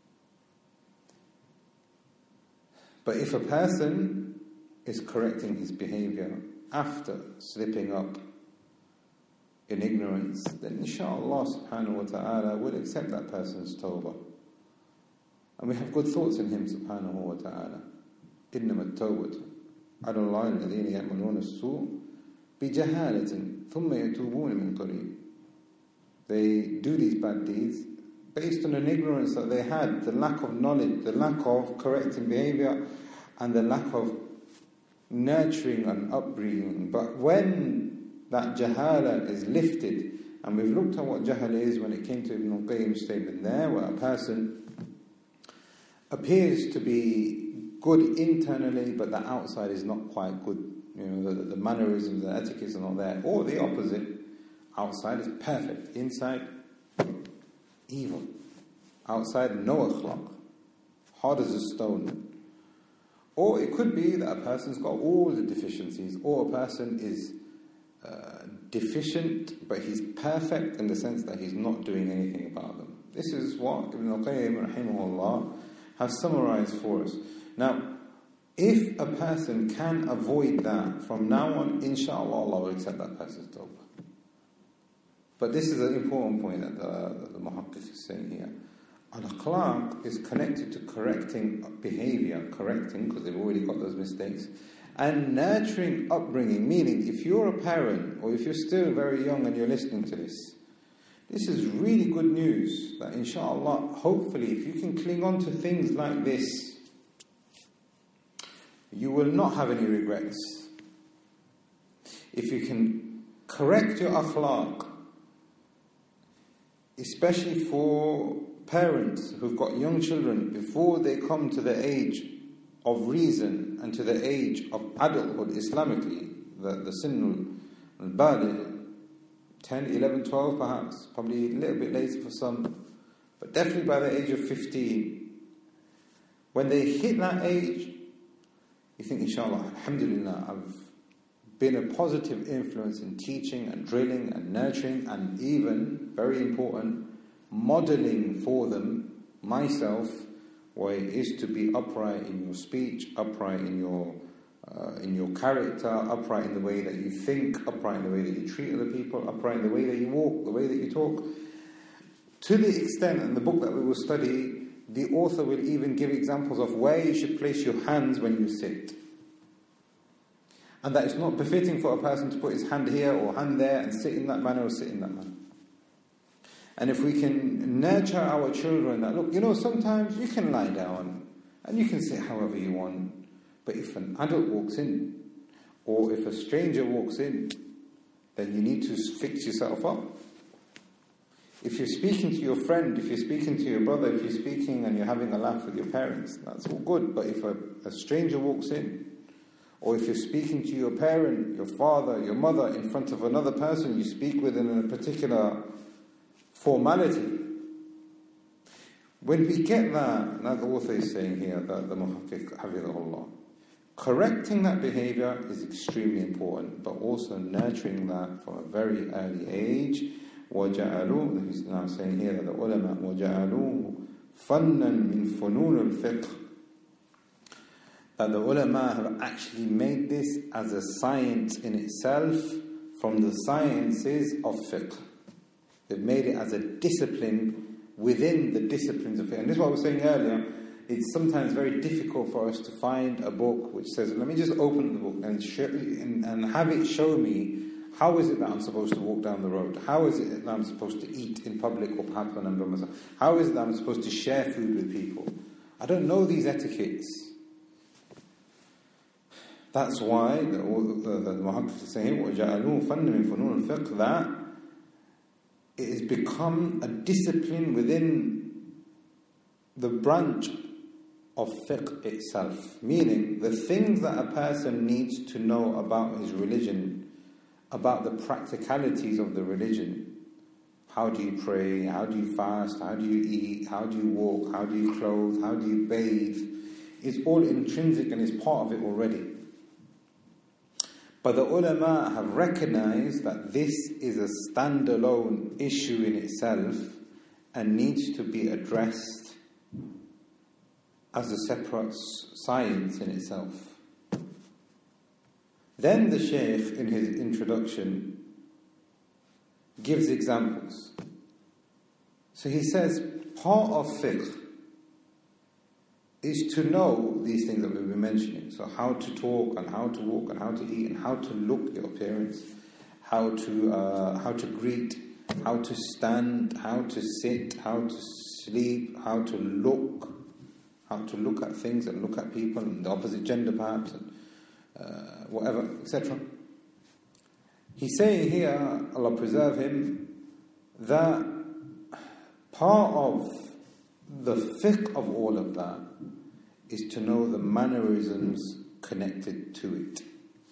But if a person is correcting his behavior after slipping up in ignorance, then inshaAllah subhanahu wa ta'ala will accept that person's tawbah. And we have good thoughts in him subhanahu wa ta'ala. إِنَّمَا التَّوْبَةُ عَلَى اللَّهِ الَّذِينَ يَعْمَلُونَ السُّوءَ بِجَهَالَةٍ ثُمَّ يَتُوبُونَ مِنْ قَرِيبٍ. They do these bad deeds based on an ignorance that they had, the lack of knowledge, the lack of correcting behavior, and the lack of nurturing and upbringing. But when that jahala is lifted, and we've looked at what jahala is when it came to Ibn al-Qayyim's statement there, where a person appears to be good internally, but the outside is not quite good. You know, the, the mannerisms, the etiquettes are not there. Or the opposite, outside is perfect, inside evil. Outside, no akhlaq, hard as a stone. Or it could be that a person's got all the deficiencies, or a person is uh, deficient, but he's perfect in the sense that he's not doing anything about them. This is what Ibn al-Qayyim rahimahullah has summarized for us. Now, if a person can avoid that, from now on, inshaAllah, Allah will accept that person's tawbah. But this is an important point that the, the muhaqqiq is saying here. Al-akhlaq is connected to correcting behavior, correcting, because they've already got those mistakes, and nurturing upbringing, meaning if you're a parent, or if you're still very young and you're listening to this, this is really good news, that inshaAllah, hopefully, if you can cling on to things like this, you will not have any regrets. If you can correct your akhlaq, especially for parents who've got young children, before they come to the age of reason and to the age of adulthood Islamically, the, the sinnul al-baligh, ten, eleven, twelve perhaps, probably a little bit later for some, but definitely by the age of fifteen, when they hit that age, you think, inshallah, alhamdulillah, I've been a positive influence in teaching and drilling and nurturing and even, very important, modelling for them, myself, what it is to be upright in your speech, upright in your uh, in your character, upright in the way that you think, upright in the way that you treat other people, upright in the way that you walk, the way that you talk. To the extent, in the book that we will study, the author will even give examples of where you should place your hands when you sit. And that it's not befitting for a person to put his hand here or hand there and sit in that manner or sit in that manner. And if we can nurture our children that, look, you know, sometimes you can lie down and you can sit however you want. But if an adult walks in, or if a stranger walks in, then you need to fix yourself up. If you're speaking to your friend, if you're speaking to your brother, if you're speaking and you're having a laugh with your parents, that's all good. But if a, a stranger walks in, or if you're speaking to your parent, your father, your mother, in front of another person you speak with in a particular formality, when we get that, now the author is saying here, that the Muhaqqiq, Hafidhahullah, correcting that behaviour is extremely important, but also nurturing that from a very early age. وَجَعَلُوا, he's now saying here that the ulama, وَجَعَلُوا فَنًّا مِنْ فُنُونِ الْفِقْهِ, that the ulama have actually made this as a science in itself from the sciences of fiqh. They've made it as a discipline within the disciplines of fiqh. And this is what I was saying earlier. It's sometimes very difficult for us to find a book which says, let me just open the book and, show, and, and have it show me how is it that I'm supposed to walk down the road? How is it that I'm supposed to eat in public or perhaps when I'm by myself? How is it that I'm supposed to share food with people? I don't know these etiquettes. That's why the, the, the Muhammad is saying, وَجَعَلُوا فَنًّ مِنْ فُنُونِ الْفِقْهِ, that it has become a discipline within the branch of fiqh itself. Meaning, the things that a person needs to know about his religion, about the practicalities of the religion. How do you pray? How do you fast? How do you eat? How do you walk? How do you clothe? How do you bathe? It's all intrinsic and is part of it already. But the ulama have recognized that this is a standalone issue in itself and needs to be addressed as a separate science in itself. Then the Shaykh, in his introduction, gives examples. So he says, part of fiqh is to know these things that we've been mentioning. So how to talk and how to walk and how to eat and how to look, your appearance, how to uh, how to greet, how to stand, how to sit, how to sleep, how to look, how to look at things and look at people and the opposite gender perhaps, and uh, whatever, et cetera. He's saying here, Allah preserve him, that part of the fiqh of all of that is to know the mannerisms connected to it.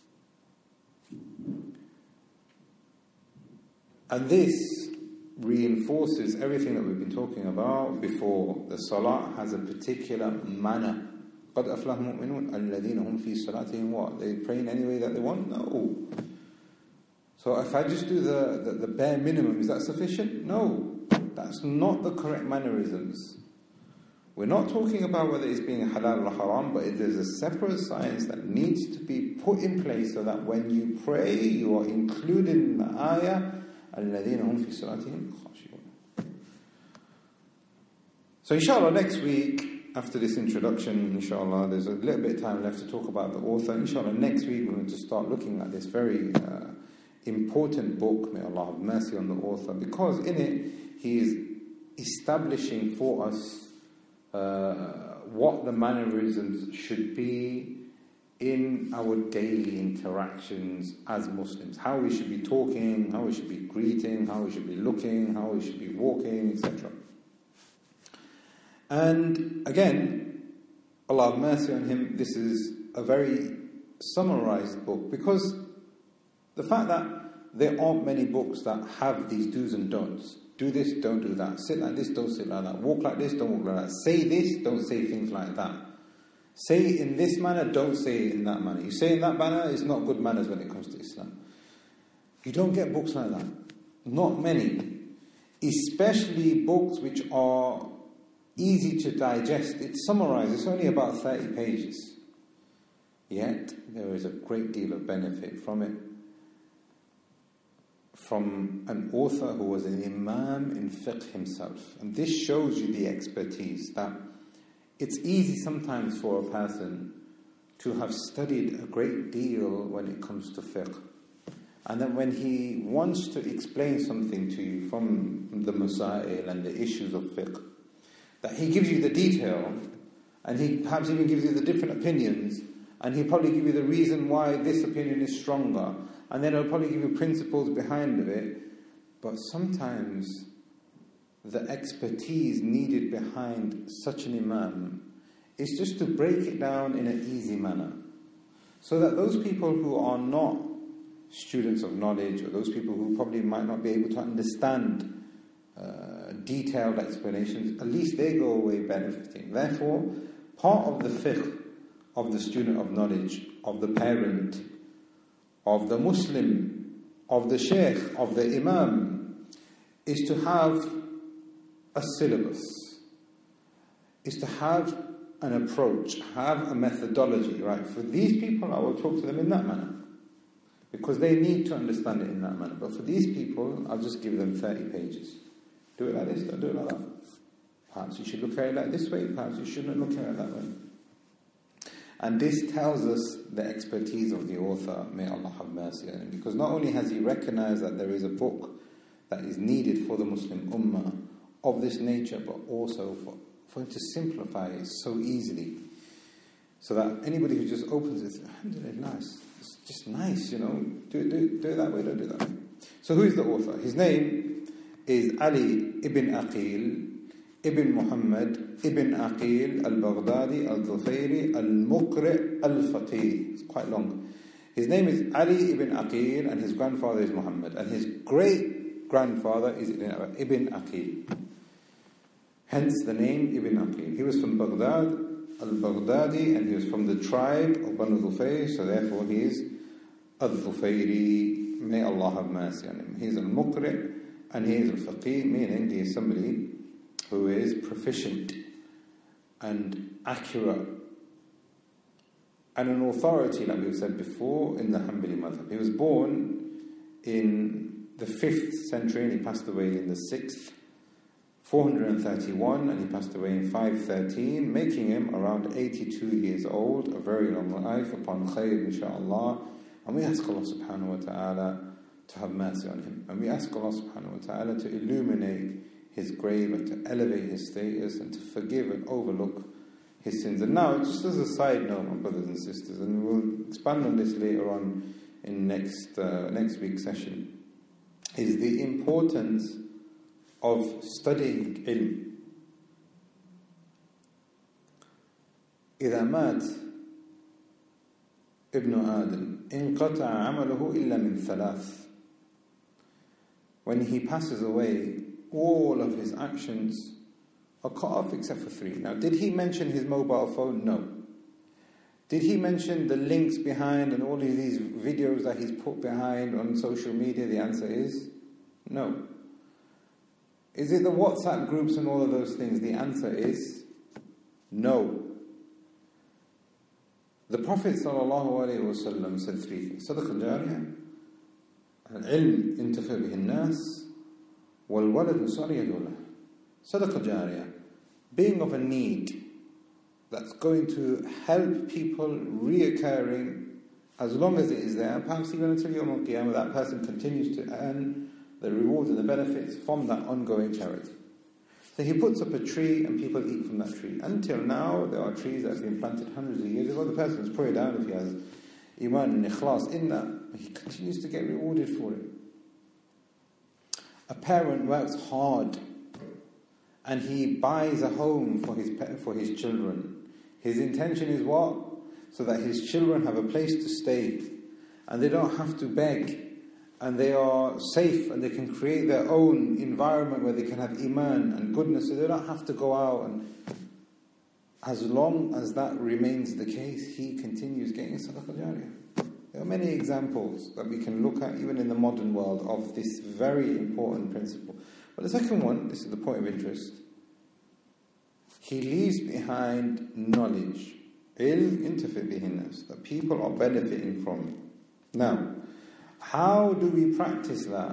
And this reinforces everything that we've been talking about before. The salah has a particular manner. قَدْ أَفْلَحَ الْمُؤْمِنُونَ الَّذِينَ هُمْ فِي صَلَاتِهِمْ what? They pray in any way that they want? No. So if I just do the, the, the bare minimum, is that sufficient? No. That's not the correct mannerisms. We're not talking about whether it's being halal or haram, but there's a separate science that needs to be put in place so that when you pray, you are included in the ayah, الَّذِينَ هُمْ فِي صَلَاتِهِمْ خَاشِعُونَ. So inshallah next week, after this introduction, inshallah, there's a little bit of time left to talk about the author. Inshallah next week we're going to start looking at this very uh, important book, may Allah have mercy on the author, because in it he is establishing for us uh, what the mannerisms should be in our daily interactions as Muslims. How we should be talking, how we should be greeting, how we should be looking, how we should be walking, et cetera. And again, Allah have mercy on him, this is a very summarized book, because the fact that there aren't many books that have these do's and don'ts. Do this, don't do that. Sit like this, don't sit like that. Walk like this, don't walk like that. Say this, don't say things like that. Say it in this manner, don't say it in that manner. You say it in that manner, it's not good manners when it comes to Islam. You don't get books like that. Not many. Especially books which are easy to digest. It's summarized. It's only about thirty pages. Yet, there is a great deal of benefit from it. From an author who was an imam in fiqh himself. And this shows you the expertise, that it's easy sometimes for a person to have studied a great deal when it comes to fiqh. And then when he wants to explain something to you from the masail and the issues of fiqh, that he gives you the detail, and he perhaps even gives you the different opinions, and he'll probably give you the reason why this opinion is stronger, and then he'll probably give you principles behind it. But sometimes the expertise needed behind such an imam is just to break it down in an easy manner, so that those people who are not students of knowledge, or those people who probably might not be able to understand uh, detailed explanations, at least they go away benefiting. Therefore, part of the fiqh of the student of knowledge, of the parent, of the Muslim, of the sheikh, of the imam, is to have a syllabus, is to have an approach, have a methodology, right? For these people, I will talk to them in that manner, because they need to understand it in that manner. But for these people, I'll just give them thirty pages. Do it like this, don't do it like that. Perhaps you should look at it like this way, perhaps you shouldn't look at it that way. And this tells us the expertise of the author, may Allah have mercy on him, because not only has he recognized that there is a book that is needed for the Muslim ummah of this nature, but also for, for him to simplify it so easily, so that anybody who just opens it, alhamdulillah, nice, it's just nice, you know, do, do, do it that way, don't do it that way. So who is the author? His name is Ali ibn Aqeel Ibn Muhammad Ibn Aqeel al-Baghdadi al-Dhufayri al-Muqri al-Faqih. It's quite long. His name is Ali ibn Aqeel, and his grandfather is Muhammad, and his great-grandfather is Ibn Aqeel. Hence the name Ibn Aqeel. He was from Baghdad, al-Baghdadi, and he was from the tribe of Banu Dhufayr, so therefore he is al-Dhufayri. May Allah have mercy on him. He is al-Muqri, and he is al-Faqih, meaning he is somebody who is proficient and accurate and an authority, like we've said before, in the Hanbali madhab. He was born in the fifth century and he passed away in the sixth, four hundred thirty-one, and he passed away in five thirteen, making him around eighty-two years old, a very long life upon khair, inshaAllah. And we ask Allah subhanahu wa ta'ala to have mercy on him. And we ask Allah subhanahu wa ta'ala to illuminate his grave and to elevate his status and to forgive and overlook his sins. And now, just as a side note, my brothers and sisters, and we'll expand on this later on in next uh, next week's session, is the importance of studying ilm. إذا مات ابن آدم انقطع عمله إلا من ثلاث. When he passes away, all of his actions are cut off except for three. Now, did he mention his mobile phone? No. Did he mention the links behind and all of these videos that he's put behind on social media? The answer is no. Is it the WhatsApp groups and all of those things? The answer is no. The Prophet ﷺ said three things. Sadaqah jariyah, al-ilm intafa bihi an-nas, wal-walad sariyadu lahu. Sadaqah jariyah, being of a need that's going to help people reoccurring as long as it is there, perhaps even until Yawm al-Qiyamah, that person continues to earn the rewards and the benefits from that ongoing charity. So he puts up a tree and people eat from that tree. Until now, there are trees that have been planted hundreds of years ago. The person is put it down if he has iman and ikhlas in that. He continues to get rewarded for it. A parent works hard and he buys a home for his pet, for his children. His intention is what? So that his children have a place to stay, and they don't have to beg, and they are safe, and they can create their own environment where they can have iman and goodness, so they don't have to go out. And as long as that remains the case, he continues getting sadaqah jariyah. There are many examples that we can look at, even in the modern world, of this very important principle. But the second one, this is the point of interest, he leaves behind knowledge, ilm intafi bihi nas, that people are benefiting from. Now, how do we practice that?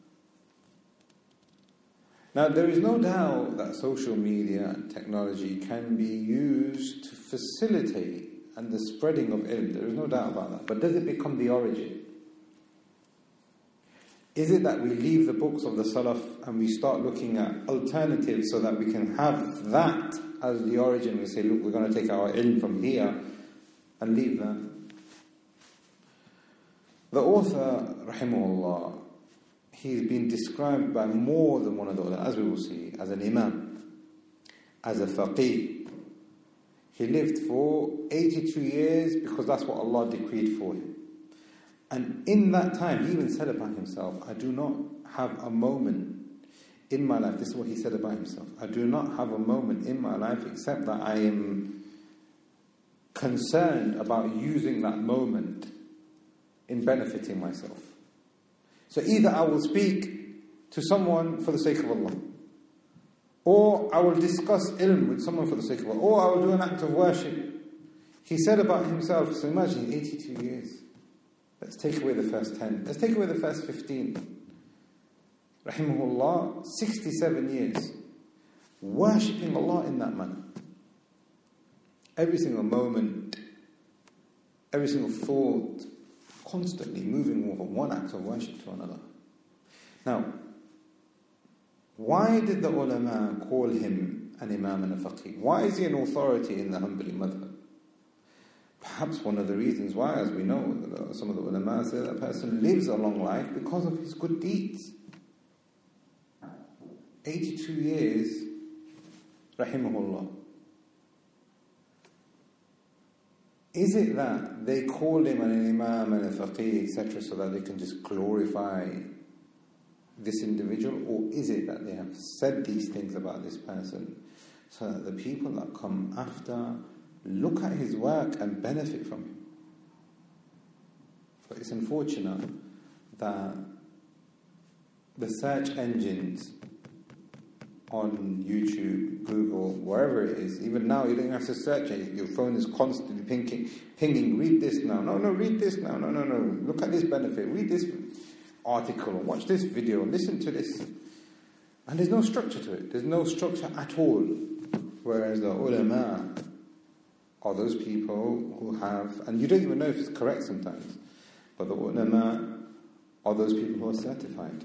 Now, there is no doubt that social media and technology can be used to facilitate and the spreading of ilm. There is no doubt about that. But does it become the origin? Is it that we leave the books of the Salaf and we start looking at alternatives so that we can have that as the origin? We say, look, we're going to take our ilm from here and leave that. The author, rahimahullah, he's been described by more than one of the ulama, as we will see, as an imam, as a faqih. He lived for eighty-two years because that's what Allah decreed for him. And in that time, he even said about himself, I do not have a moment in my life, this is what he said about himself, I do not have a moment in my life except that I am concerned about using that moment in benefiting myself. So either I will speak to someone for the sake of Allah, or I will discuss ilm with someone for the sake of Allah, or I will do an act of worship. He said about himself, so imagine eighty-two years. Let's take away the first ten. Let's take away the first fifteen. Rahimahullah, sixty-seven years. Worshipping Allah in that manner. Every single moment, every single thought, constantly moving from one act of worship to another. Now, why did the ulama call him an imam and a faqih? Why is he an authority in the Hanbali madhab? Perhaps one of the reasons why, as we know, some of the ulama say that person lives a long life because of his good deeds. eighty-two years, rahimahullah. Is it that they call him an imam and a faqih, et cetera, so that they can just glorify this individual? Or is it that they have said these things about this person so that the people that come after look at his work and benefit from him? But it's unfortunate that the search engines on YouTube, Google, wherever it is, even now you don't even have to search it. Your phone is constantly pinging, pinging, read this now, no, no, read this now, no, no, no, look at this benefit, read this article, watch this video, listen to this. And there's no structure to it. There's no structure at all. Whereas the ulama are those people who have, and you don't even know if it's correct sometimes, but the ulama are those people who are certified.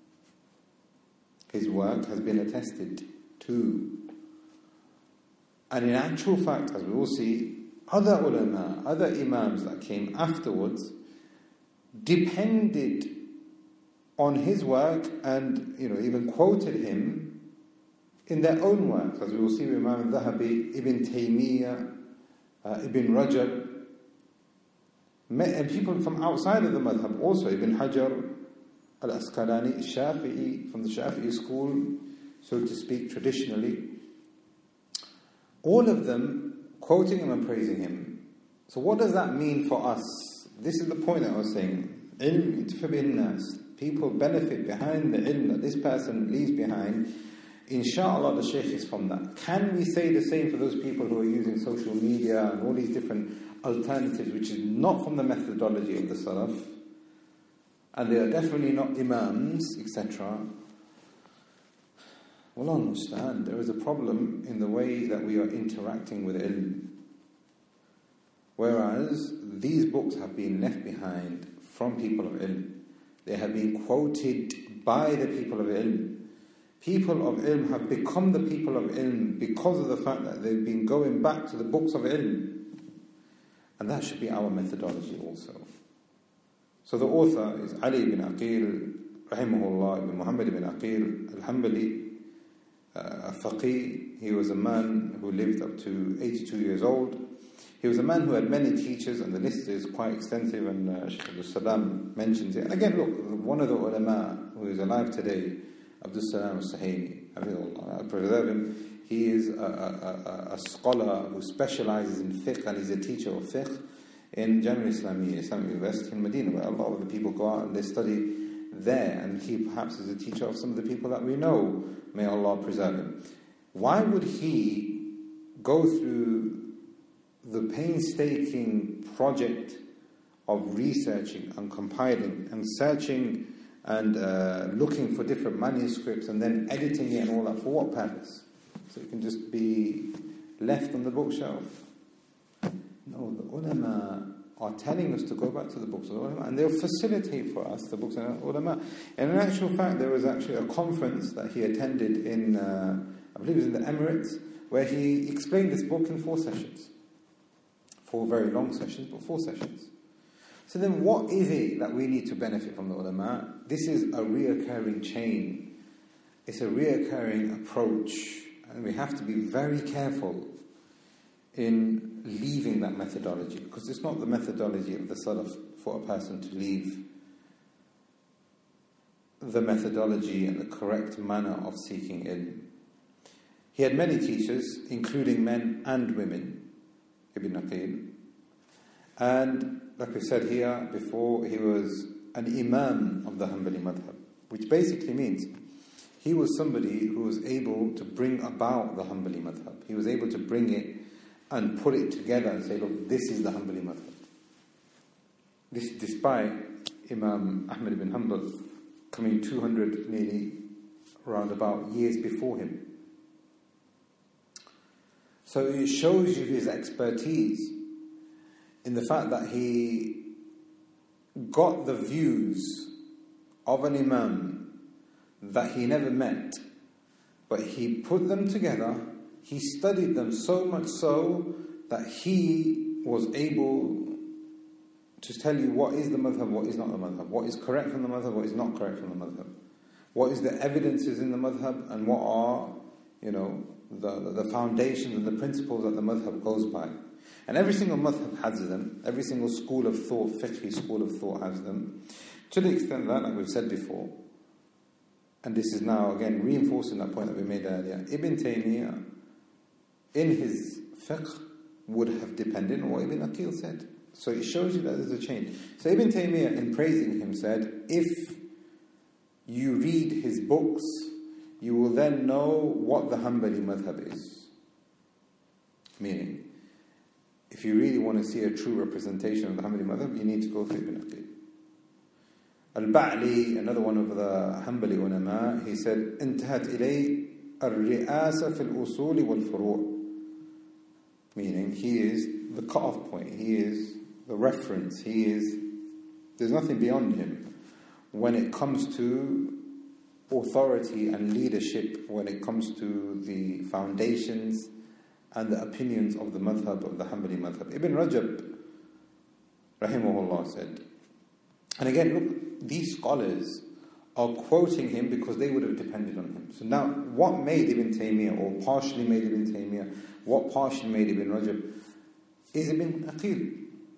His work has been attested to. And in actual fact, as we will see, other ulama, other imams that came afterwards depended on his work and, you know, even quoted him in their own works. As we will see with Imam al-Dhahabi, Ibn Taymiyyah, uh, Ibn Rajab, and people from outside of the madhab also, Ibn Hajar, Al-Asqalani, Shafi'i, from the Shafi'i school, so to speak, traditionally. All of them quoting him and praising him. So what does that mean for us? This is the point that I was saying. Ilm intafa bin nas. People benefit behind the ilm that this person leaves behind. Inshallah, the Shaykh is from that. Can we say the same for those people who are using social media and all these different alternatives, which is not from the methodology of the Salaf? And they are definitely not imams, et cetera. Well, I understand there is a problem in the way that we are interacting with ilm. Whereas these books have been left behind from people of ilm. They have been quoted by the people of ilm. People of ilm have become the people of ilm because of the fact that they've been going back to the books of ilm. And that should be our methodology also. So the author is Ali ibn Aqeel, rahimahullah, ibn Muhammad ibn Aqeel al-Hanbali, a faqih. He was a man who lived up to eighty-two years old. He was a man who had many teachers, and the list is quite extensive, and uh, Shaykh Abdul Salam mentions it. And again, look, one of the ulama who is alive today, Abdul Salam al-Sahimi, I preserve him, he is a, a, a, a scholar who specializes in fiqh, and he's a teacher of fiqh in Jamia Islamiyya, Islamic University in Medina, where a lot of the people go out and they study there, and he perhaps is a teacher of some of the people that we know. May Allah preserve him. Why would he go through the painstaking project of researching and compiling and searching and uh, looking for different manuscripts and then editing it and all that, for what purpose? So it can just be left on the bookshelf? No, the ulama are telling us to go back to the books of the ulama, and they'll facilitate for us the books of the ulama. And in actual fact, there was actually a conference that he attended in, uh, I believe it was in the Emirates, where he explained this book in four sessions. Four very long sessions, but four sessions. So then what is it that we need to benefit from the ulama? This is a reoccurring chain. It's a reoccurring approach, and we have to be very careful in leaving that methodology, because it's not the methodology of the Salaf for a person to leave the methodology and the correct manner of seeking ilm. He had many teachers, including men and women, Ibn Aqeel. And like we said here before, he was an imam of the Hanbali madhab, which basically means he was somebody who was able to bring about the Hanbali madhab. He was able to bring it and put it together and say, look, this is the Hanbali madhab. This despite Imam Ahmad ibn Hanbal coming two hundred nearly roundabout years before him. So it shows you his expertise in the fact that he got the views of an imam that he never met, but he put them together. He studied them so much so that he was able to tell you what is the madhab, what is not the madhab, what is correct from the madhab, what is not correct from the madhab, what is the evidences in the madhab, and what are, you know, the, the foundations and the principles that the madhab goes by. And every single madhab has them, every single school of thought, fiqh school of thought has them, to the extent that, like we've said before, and this is now again reinforcing that point that we made earlier, Ibn Taymiyyah in his fiqh would have depended on what Ibn Aqeel said. So it shows you that there's a change. So Ibn Taymiyyah, in praising him, said, if you read his books, you will then know what the Hanbali madhab is. Meaning, if you really want to see a true representation of the Hanbali madhab, you need to go through Ibn Aqeel. Al-Ba'li, another one of the Hanbali ulama, he said, انتهت إليه الرئاسة في الأصول والفروع. Meaning, he is the cut-off point, he is the reference, he is, there's nothing beyond him when it comes to authority and leadership, when it comes to the foundations and the opinions of the madhab, of the Hanbali madhab. Ibn Rajab, rahimahullah, said, and again, look, these scholars are quoting him because they would have depended on him. So now, what made Ibn Taymiyyah, or partially made Ibn Taymiyyah, what partially made Ibn Rajab, is Ibn Aqeel.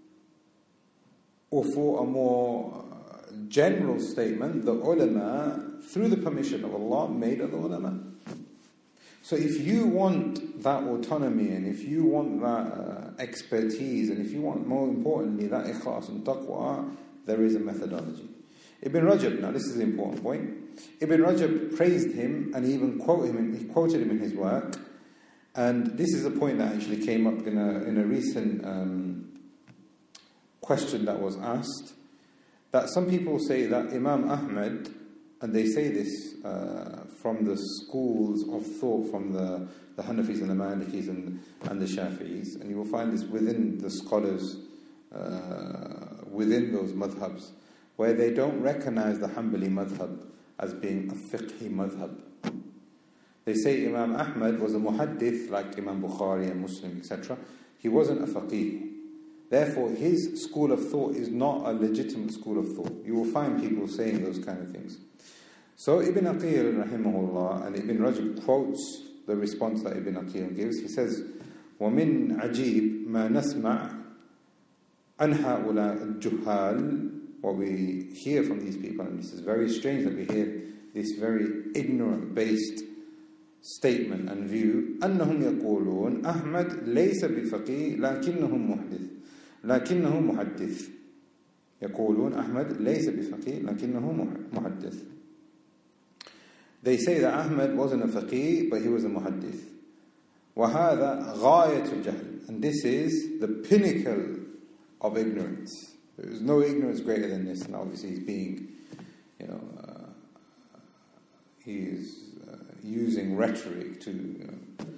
Or for a more general statement, the ulama, through the permission of Allah, made other ulama. So if you want that autonomy, and if you want that uh, expertise, and if you want, more importantly, that ikhlas and taqwa, there is a methodology. Ibn Rajab, now this is the important point, Ibn Rajab praised him, and he even quoted him, he quoted him in his work, and this is a point that actually came up in a, in a recent um, question that was asked, that some people say that Imam Ahmad, and they say this uh, from the schools of thought, from the, the Hanafis and the Malikis and, and the Shafi'is, and you will find this within the scholars, uh, within those madhabs, where they don't recognize the Hanbali madhab as being a fiqhi madhab. They say Imam Ahmad was a muhaddith like Imam Bukhari and Muslim, et cetera. He wasn't a faqih. Therefore, his school of thought is not a legitimate school of thought. You will find people saying those kind of things. So Ibn Aqeel rahimahullah, and Ibn Rajab quotes the response that Ibn Aqeel gives. He says, وَمِنْ عَجِيبٍ مَا نَسْمَعْ عَنْ هَؤُلَاءِ الجُّهَّالِ. What we hear from these people, and this is very strange that we hear this very ignorant-based statement and view, أنهم يقولون أحمد ليس بفقيه لكنه محدث لكنه محدث يقولون أحمد ليس بفقيه لكنه محدث. They say that Ahmad wasn't a faqih, but he was a muhaddith. وهذا غاية الجهل. And this is the pinnacle of ignorance. There is no ignorance greater than this. And obviously he's being, you know, uh, he is uh, using rhetoric to, you know,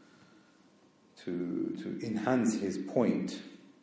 to to enhance his point.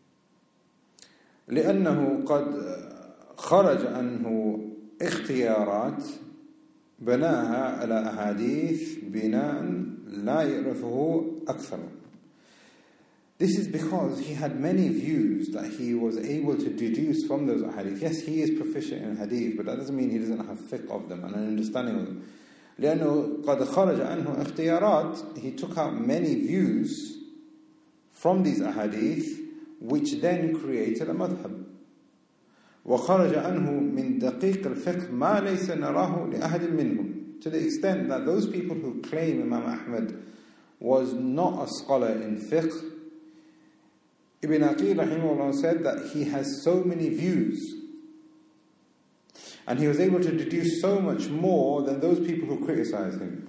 لأنه قد خرج عنه اختيارات بناها على أحاديث بناء لا يعرفه أكثر. This is because he had many views that he was able to deduce from those hadith. Yes, he is proficient in hadith, but that doesn't mean he doesn't have fiqh of them and an understanding of them. لأنه قد خرج عنه اختيارات. He took out many views from these ahadith, which then created a madhab. وخرج عنه من دقيق الفقه ما ليس نراه لأحد منهم. To the extent that those people who claim Imam Ahmad was not a scholar in fiqh, Ibn Aqeel rahimahullah said that he has so many views and he was able to deduce so much more than those people who criticize him.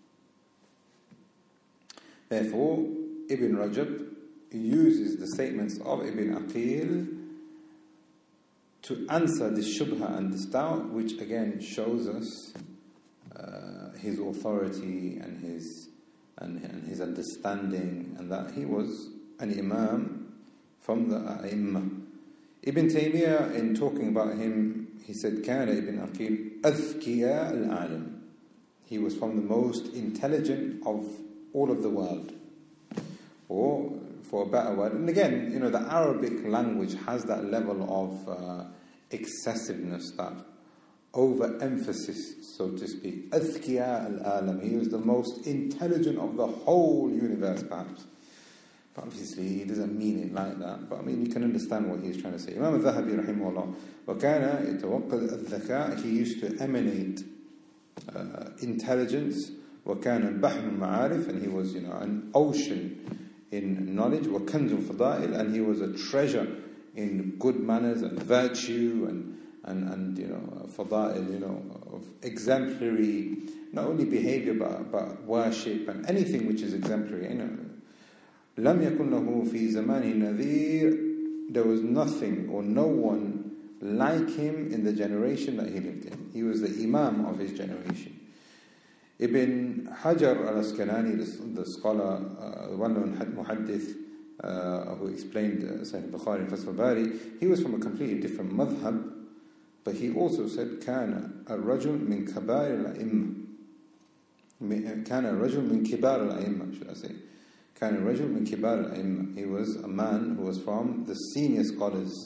Therefore, Ibn Rajab uses the statements of Ibn Aqeel to answer this shubha and this doubt, which again shows us uh, his authority and his and, and his understanding, and that he was an imam from the A'imma. Ibn Taymiyyah, in talking about him, he said, كان Ibn Aqeel أذكياء العالم. He was from the most intelligent of all of the world. Or, for a better word, and again, you know, the Arabic language has that level of uh, excessiveness, that overemphasis, so to speak. أذكياء العالم. He was the most intelligent of the whole universe, perhaps. But obviously he doesn't mean it like that. But I mean, you can understand what he's trying to say. Imam al-Dhahabi rahimahullah, وَكَانَ يَتَوَقَّدْ الذَّكَاء. He used to emanate uh, intelligence. وَكَانَ بَحْرُ الْمَعَارِفِ. And he was, you know, an ocean in knowledge. وَكَنْزُ الْفَضَائِلِ. And he was a treasure in good manners and virtue and and, and you know, fada'il, you know, of exemplary, not only behavior but, but worship and anything which is exemplary, you know. لم يكن له في زمانه نذير. There was nothing or no one like him in the generation that he lived in. He was the imam of his generation. Ibn Hajar al-Asqalani, the scholar, uh, one muhaddith, uh, who explained uh, Sahih Bukhari and Fath al-Bari, he was from a completely different madhab, but he also said كان الرجل من كبار الأئمة. كان الرجل من كبار الأئمة, should I say. كان الرجل من كبار الأئمة. He was a man who was from the senior scholars.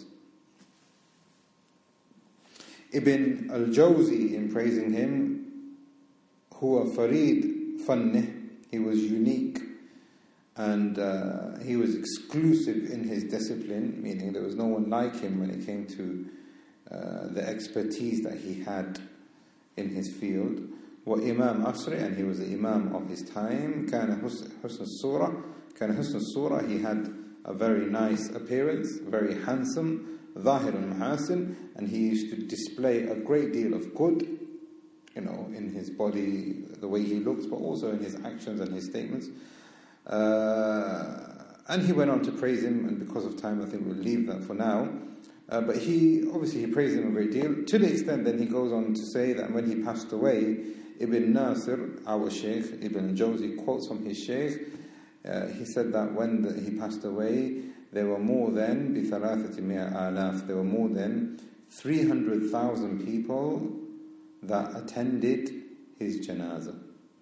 Ibn al-Jawzi, in praising him, huwa farid fannih, he was unique and uh, he was exclusive in his discipline, meaning there was no one like him when it came to uh, the expertise that he had in his field. Wa Imam Asri, and he was the Imam of his time. Kana husn surah, kana husn surah, he had a very nice appearance, very handsome. Zahir al-mahasin, and he used to display a great deal of good, you know, in his body, the way he looks, but also in his actions and his statements. Uh, and he went on to praise him, and because of time I think we'll leave that for now. Uh, but he, obviously he praised him a great deal, to the extent that he goes on to say that when he passed away, Ibn Nasir, our Shaykh, Ibn Jawzi, quotes from his Shaykh, uh, he said that when the, he passed away, there were more than بثلاثة مئة آلاف, there were more than three hundred thousand people that attended his janazah.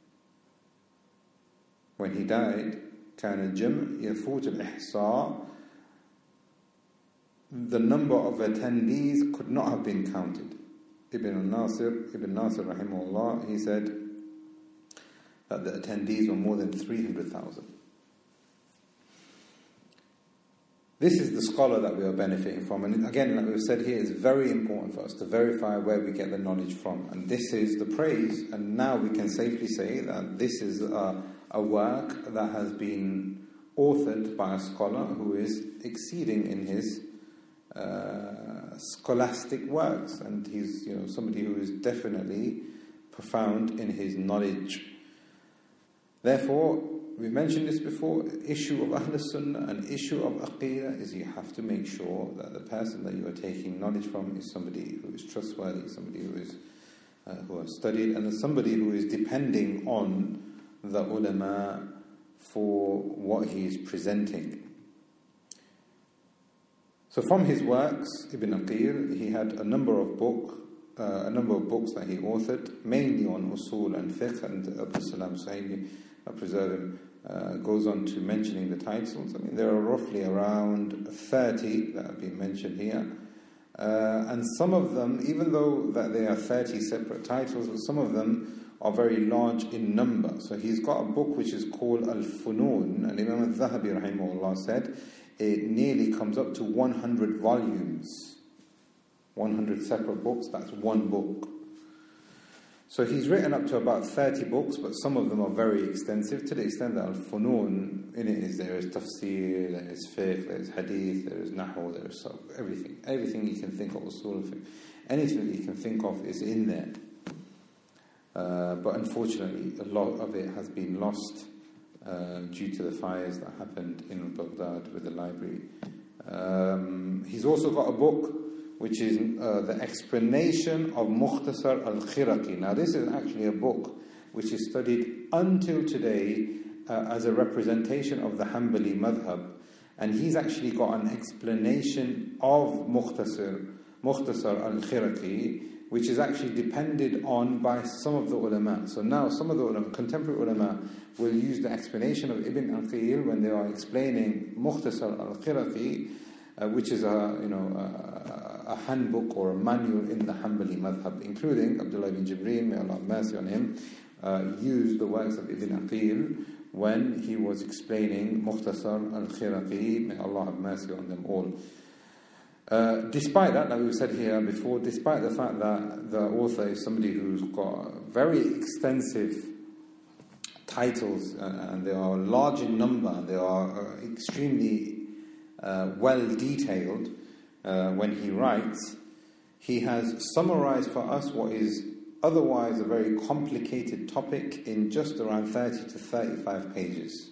When he died, كان الجمع يفوت الإحصاء, the number of attendees could not have been counted. Ibn Nasir, Ibn Nasir rahimahullah, he said that the attendees were more than three hundred thousand. This is the scholar that we are benefiting from. And again, like we've said here, it's very important for us to verify where we get the knowledge from. And this is the praise. And now we can safely say that this is a, a work that has been authored by a scholar who is exceeding in his uh, scholastic works. And he's, you know, somebody who is definitely profound in his knowledge. Therefore, we mentioned this before, issue of Ahl Sunnah and issue of Aqeel is you have to make sure that the person that you are taking knowledge from is somebody who is trustworthy, somebody who is uh, who has studied, and somebody who is depending on the ulama for what he is presenting. So from his works, Ibn Aqeel, he had a number of book, uh, a number of books that he authored, mainly on usul and fiqh, and Abu Salam Sahibi, I preserve him, uh, goes on to mentioning the titles. I mean, there are roughly around thirty that have been mentioned here. Uh, and some of them, even though that they are thirty separate titles, but some of them are very large in number. So he's got a book which is called Al-Funun, and Imam al-Dhahabi rahimahullah said it nearly comes up to one hundred volumes. one hundred separate books, that's one book. So he's written up to about thirty books, but some of them are very extensive, to the extent that Al-Funun, in it is, there is tafsir, there is fiqh, there is hadith, there is nahu, there is so, everything. Everything you can think of, usul fiqh. Anything that you can think of is in there. Uh, but unfortunately, a lot of it has been lost uh, due to the fires that happened in Baghdad with the library. Um, he's also got a book which is uh, the explanation of Mukhtasar al-Khiraqi. Now this is actually a book which is studied until today uh, as a representation of the Hanbali madhab, and he's actually got an explanation of Mukhtasar, Mukhtasar al-Khiraqi, which is actually depended on by some of the ulama. So now some of the ulama, contemporary ulama will use the explanation of Ibn Aqeel when they are explaining Mukhtasar al-Khiraqi, uh, which is a, you know, a, a handbook or a manual in the Hanbali madhab, including Abdullah ibn Jibreel, may Allah have mercy on him, uh, used the works of Ibn Aqeel when he was explaining Mukhtasar al-Khiraqi, may Allah have mercy on them all. Uh, despite that, like we said here before, despite the fact that the author is somebody who's got very extensive titles, uh, and they are large in number, they are uh, extremely uh, well detailed uh, when he writes, he has summarized for us what is otherwise a very complicated topic in just around thirty to thirty-five pages.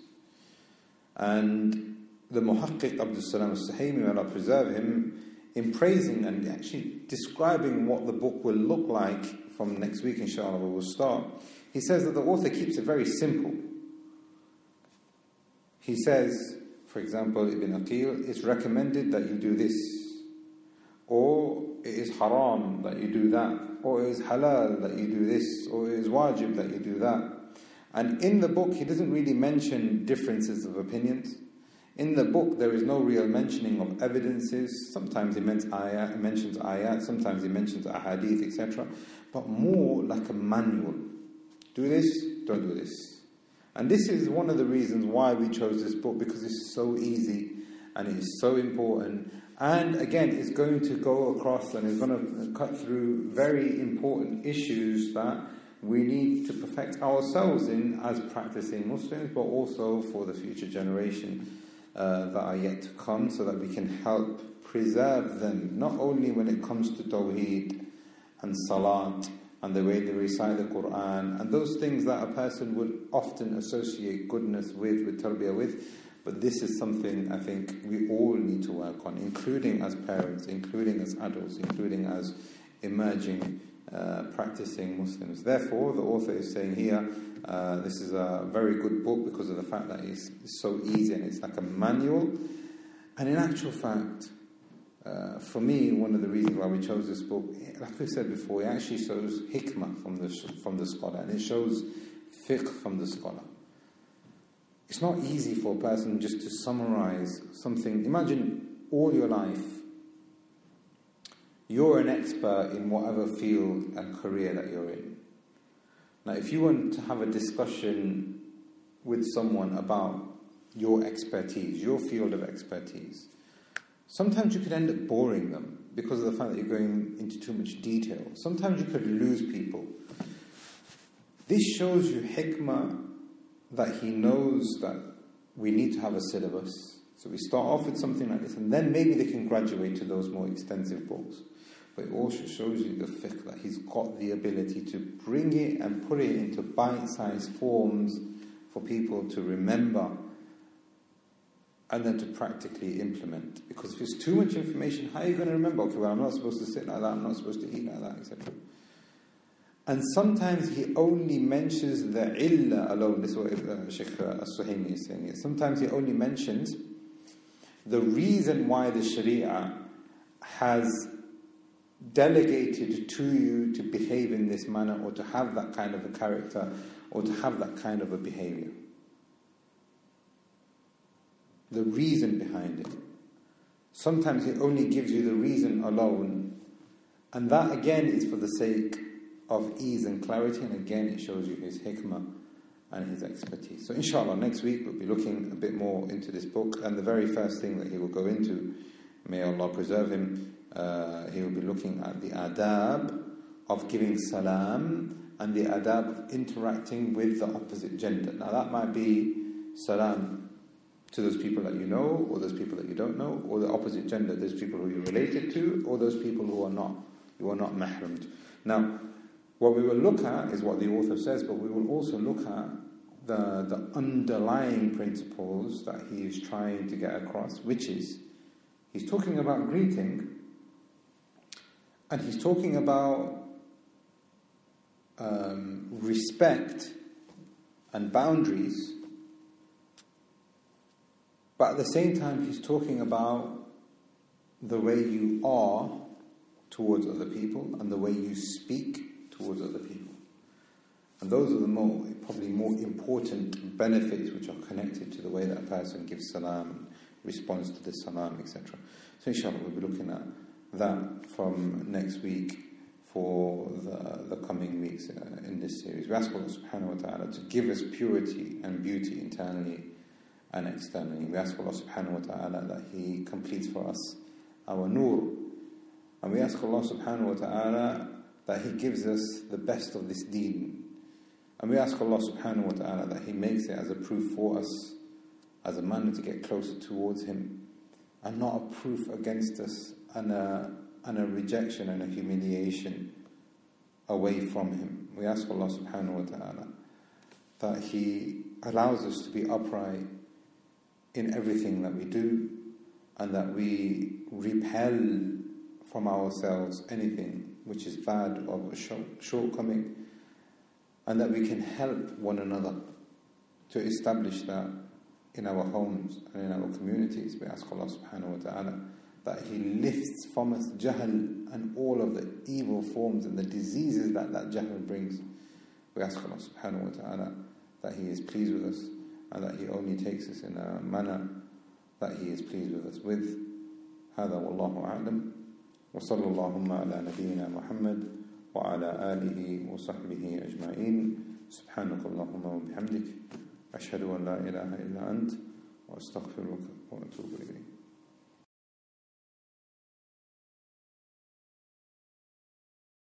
And the Muhaqqiq Abdul Salam al-Suhaimi, may Allah preserve him, in praising and actually describing what the book will look like from next week, inshallah, we will start. He says that the author keeps it very simple. He says, for example, Ibn Aqeel, it's recommended that you do this, or it is haram that you do that, or it is halal that you do this, or it is wajib that you do that. And in the book, he doesn't really mention differences of opinions. In the book, there is no real mentioning of evidences. Sometimes he mentions ayat, mentions ayat, sometimes he mentions ahadith, et cetera. But more like a manual. Do this, don't do this. And this is one of the reasons why we chose this book, because it's so easy and it is so important. And again, it's going to go across and it's going to cut through very important issues that we need to perfect ourselves in as practicing Muslims, but also for the future generation uh, that are yet to come, so that we can help preserve them, not only when it comes to Tawheed and Salat and the way they recite the Quran and those things that a person would often associate goodness with, with tarbiyah with, but this is something I think we all need to work on, including as parents, including as adults, including as emerging Uh, practicing Muslims. Therefore, the author is saying here, uh, this is a very good book because of the fact that it's, it's so easy and it's like a manual. And in actual fact, uh, for me, one of the reasons why we chose this book, like we said before, it actually shows hikmah from the from the scholar, and it shows fiqh from the scholar. It's not easy for a person just to summarize something. Imagine all your life you're an expert in whatever field and career that you're in. Now, if you want to have a discussion with someone about your expertise, your field of expertise, sometimes you could end up boring them because of the fact that you're going into too much detail. Sometimes you could lose people. This shows you hikmah, that he knows that we need to have a syllabus. So we start off with something like this, and then maybe they can graduate to those more extensive books. But it also shows you the fiqh, that he's got the ability to bring it and put it into bite-sized forms for people to remember and then to practically implement. Because if it's too much information, how are you going to remember? Okay, well, I'm not supposed to sit like that, I'm not supposed to eat like that, et cetera. And sometimes he only mentions the illah alone. This is what uh, Shaykh As-Suhaimi is saying. Sometimes he only mentions the reason why the Sharia has delegated to you to behave in this manner, or to have that kind of a character, or to have that kind of a behavior. The reason behind it. Sometimes he only gives you the reason alone, and that again is for the sake of ease and clarity, and again it shows you his hikmah and his expertise. So inshallah, next week we'll be looking a bit more into this book, and the very first thing that he will go into, may Allah preserve him, uh, he will be looking at the adab of giving salam and the adab of interacting with the opposite gender. Now that might be salam to those people that you know, or those people that you don't know, or the opposite gender, those people who you're related to, or those people who are not, who are not mahramed. Now, what we will look at is what the author says, but we will also look at the, the underlying principles that he is trying to get across, which is, he's talking about greeting, and he's talking about um, respect and boundaries, but at the same time he's talking about the way you are towards other people and the way you speak towards other people. And those are the more, probably more important benefits which are connected to the way that a person gives salam, responds to the salam, et cetera. So inshallah we'll be looking at that from next week for the, the coming weeks uh, in this series. We ask Allah subhanahu wa ta'ala to give us purity and beauty internally and externally. We ask Allah subhanahu wa ta'ala that He completes for us our nur. And we ask Allah subhanahu wa ta'ala that He gives us the best of this deen. And we ask Allah subhanahu wa ta'ala that He makes it as a proof for us, as a manner to get closer towards Him, and not a proof against us, and a, and a rejection and a humiliation away from Him. We ask Allah subhanahu wa ta'ala that He allows us to be upright in everything that we do, and that we repel from ourselves anything which is bad or a shortcoming, and that we can help one another to establish that in our homes and in our communities. We ask Allah subhanahu wa ta'ala that He lifts from us jahl and all of the evil forms and the diseases that that jahl brings. We ask Allah subhanahu wa ta'ala that He is pleased with us, and that He only takes us in a manner that He is pleased with us with. هذا والله أعلم. وصلى اللهم على نبينا محمد وعلى آله وصحبه أجمعين. سبحانك اللهم وبحمدك أشهد أن لا إله إلا أنت وأستغفرك وأتوب إليك.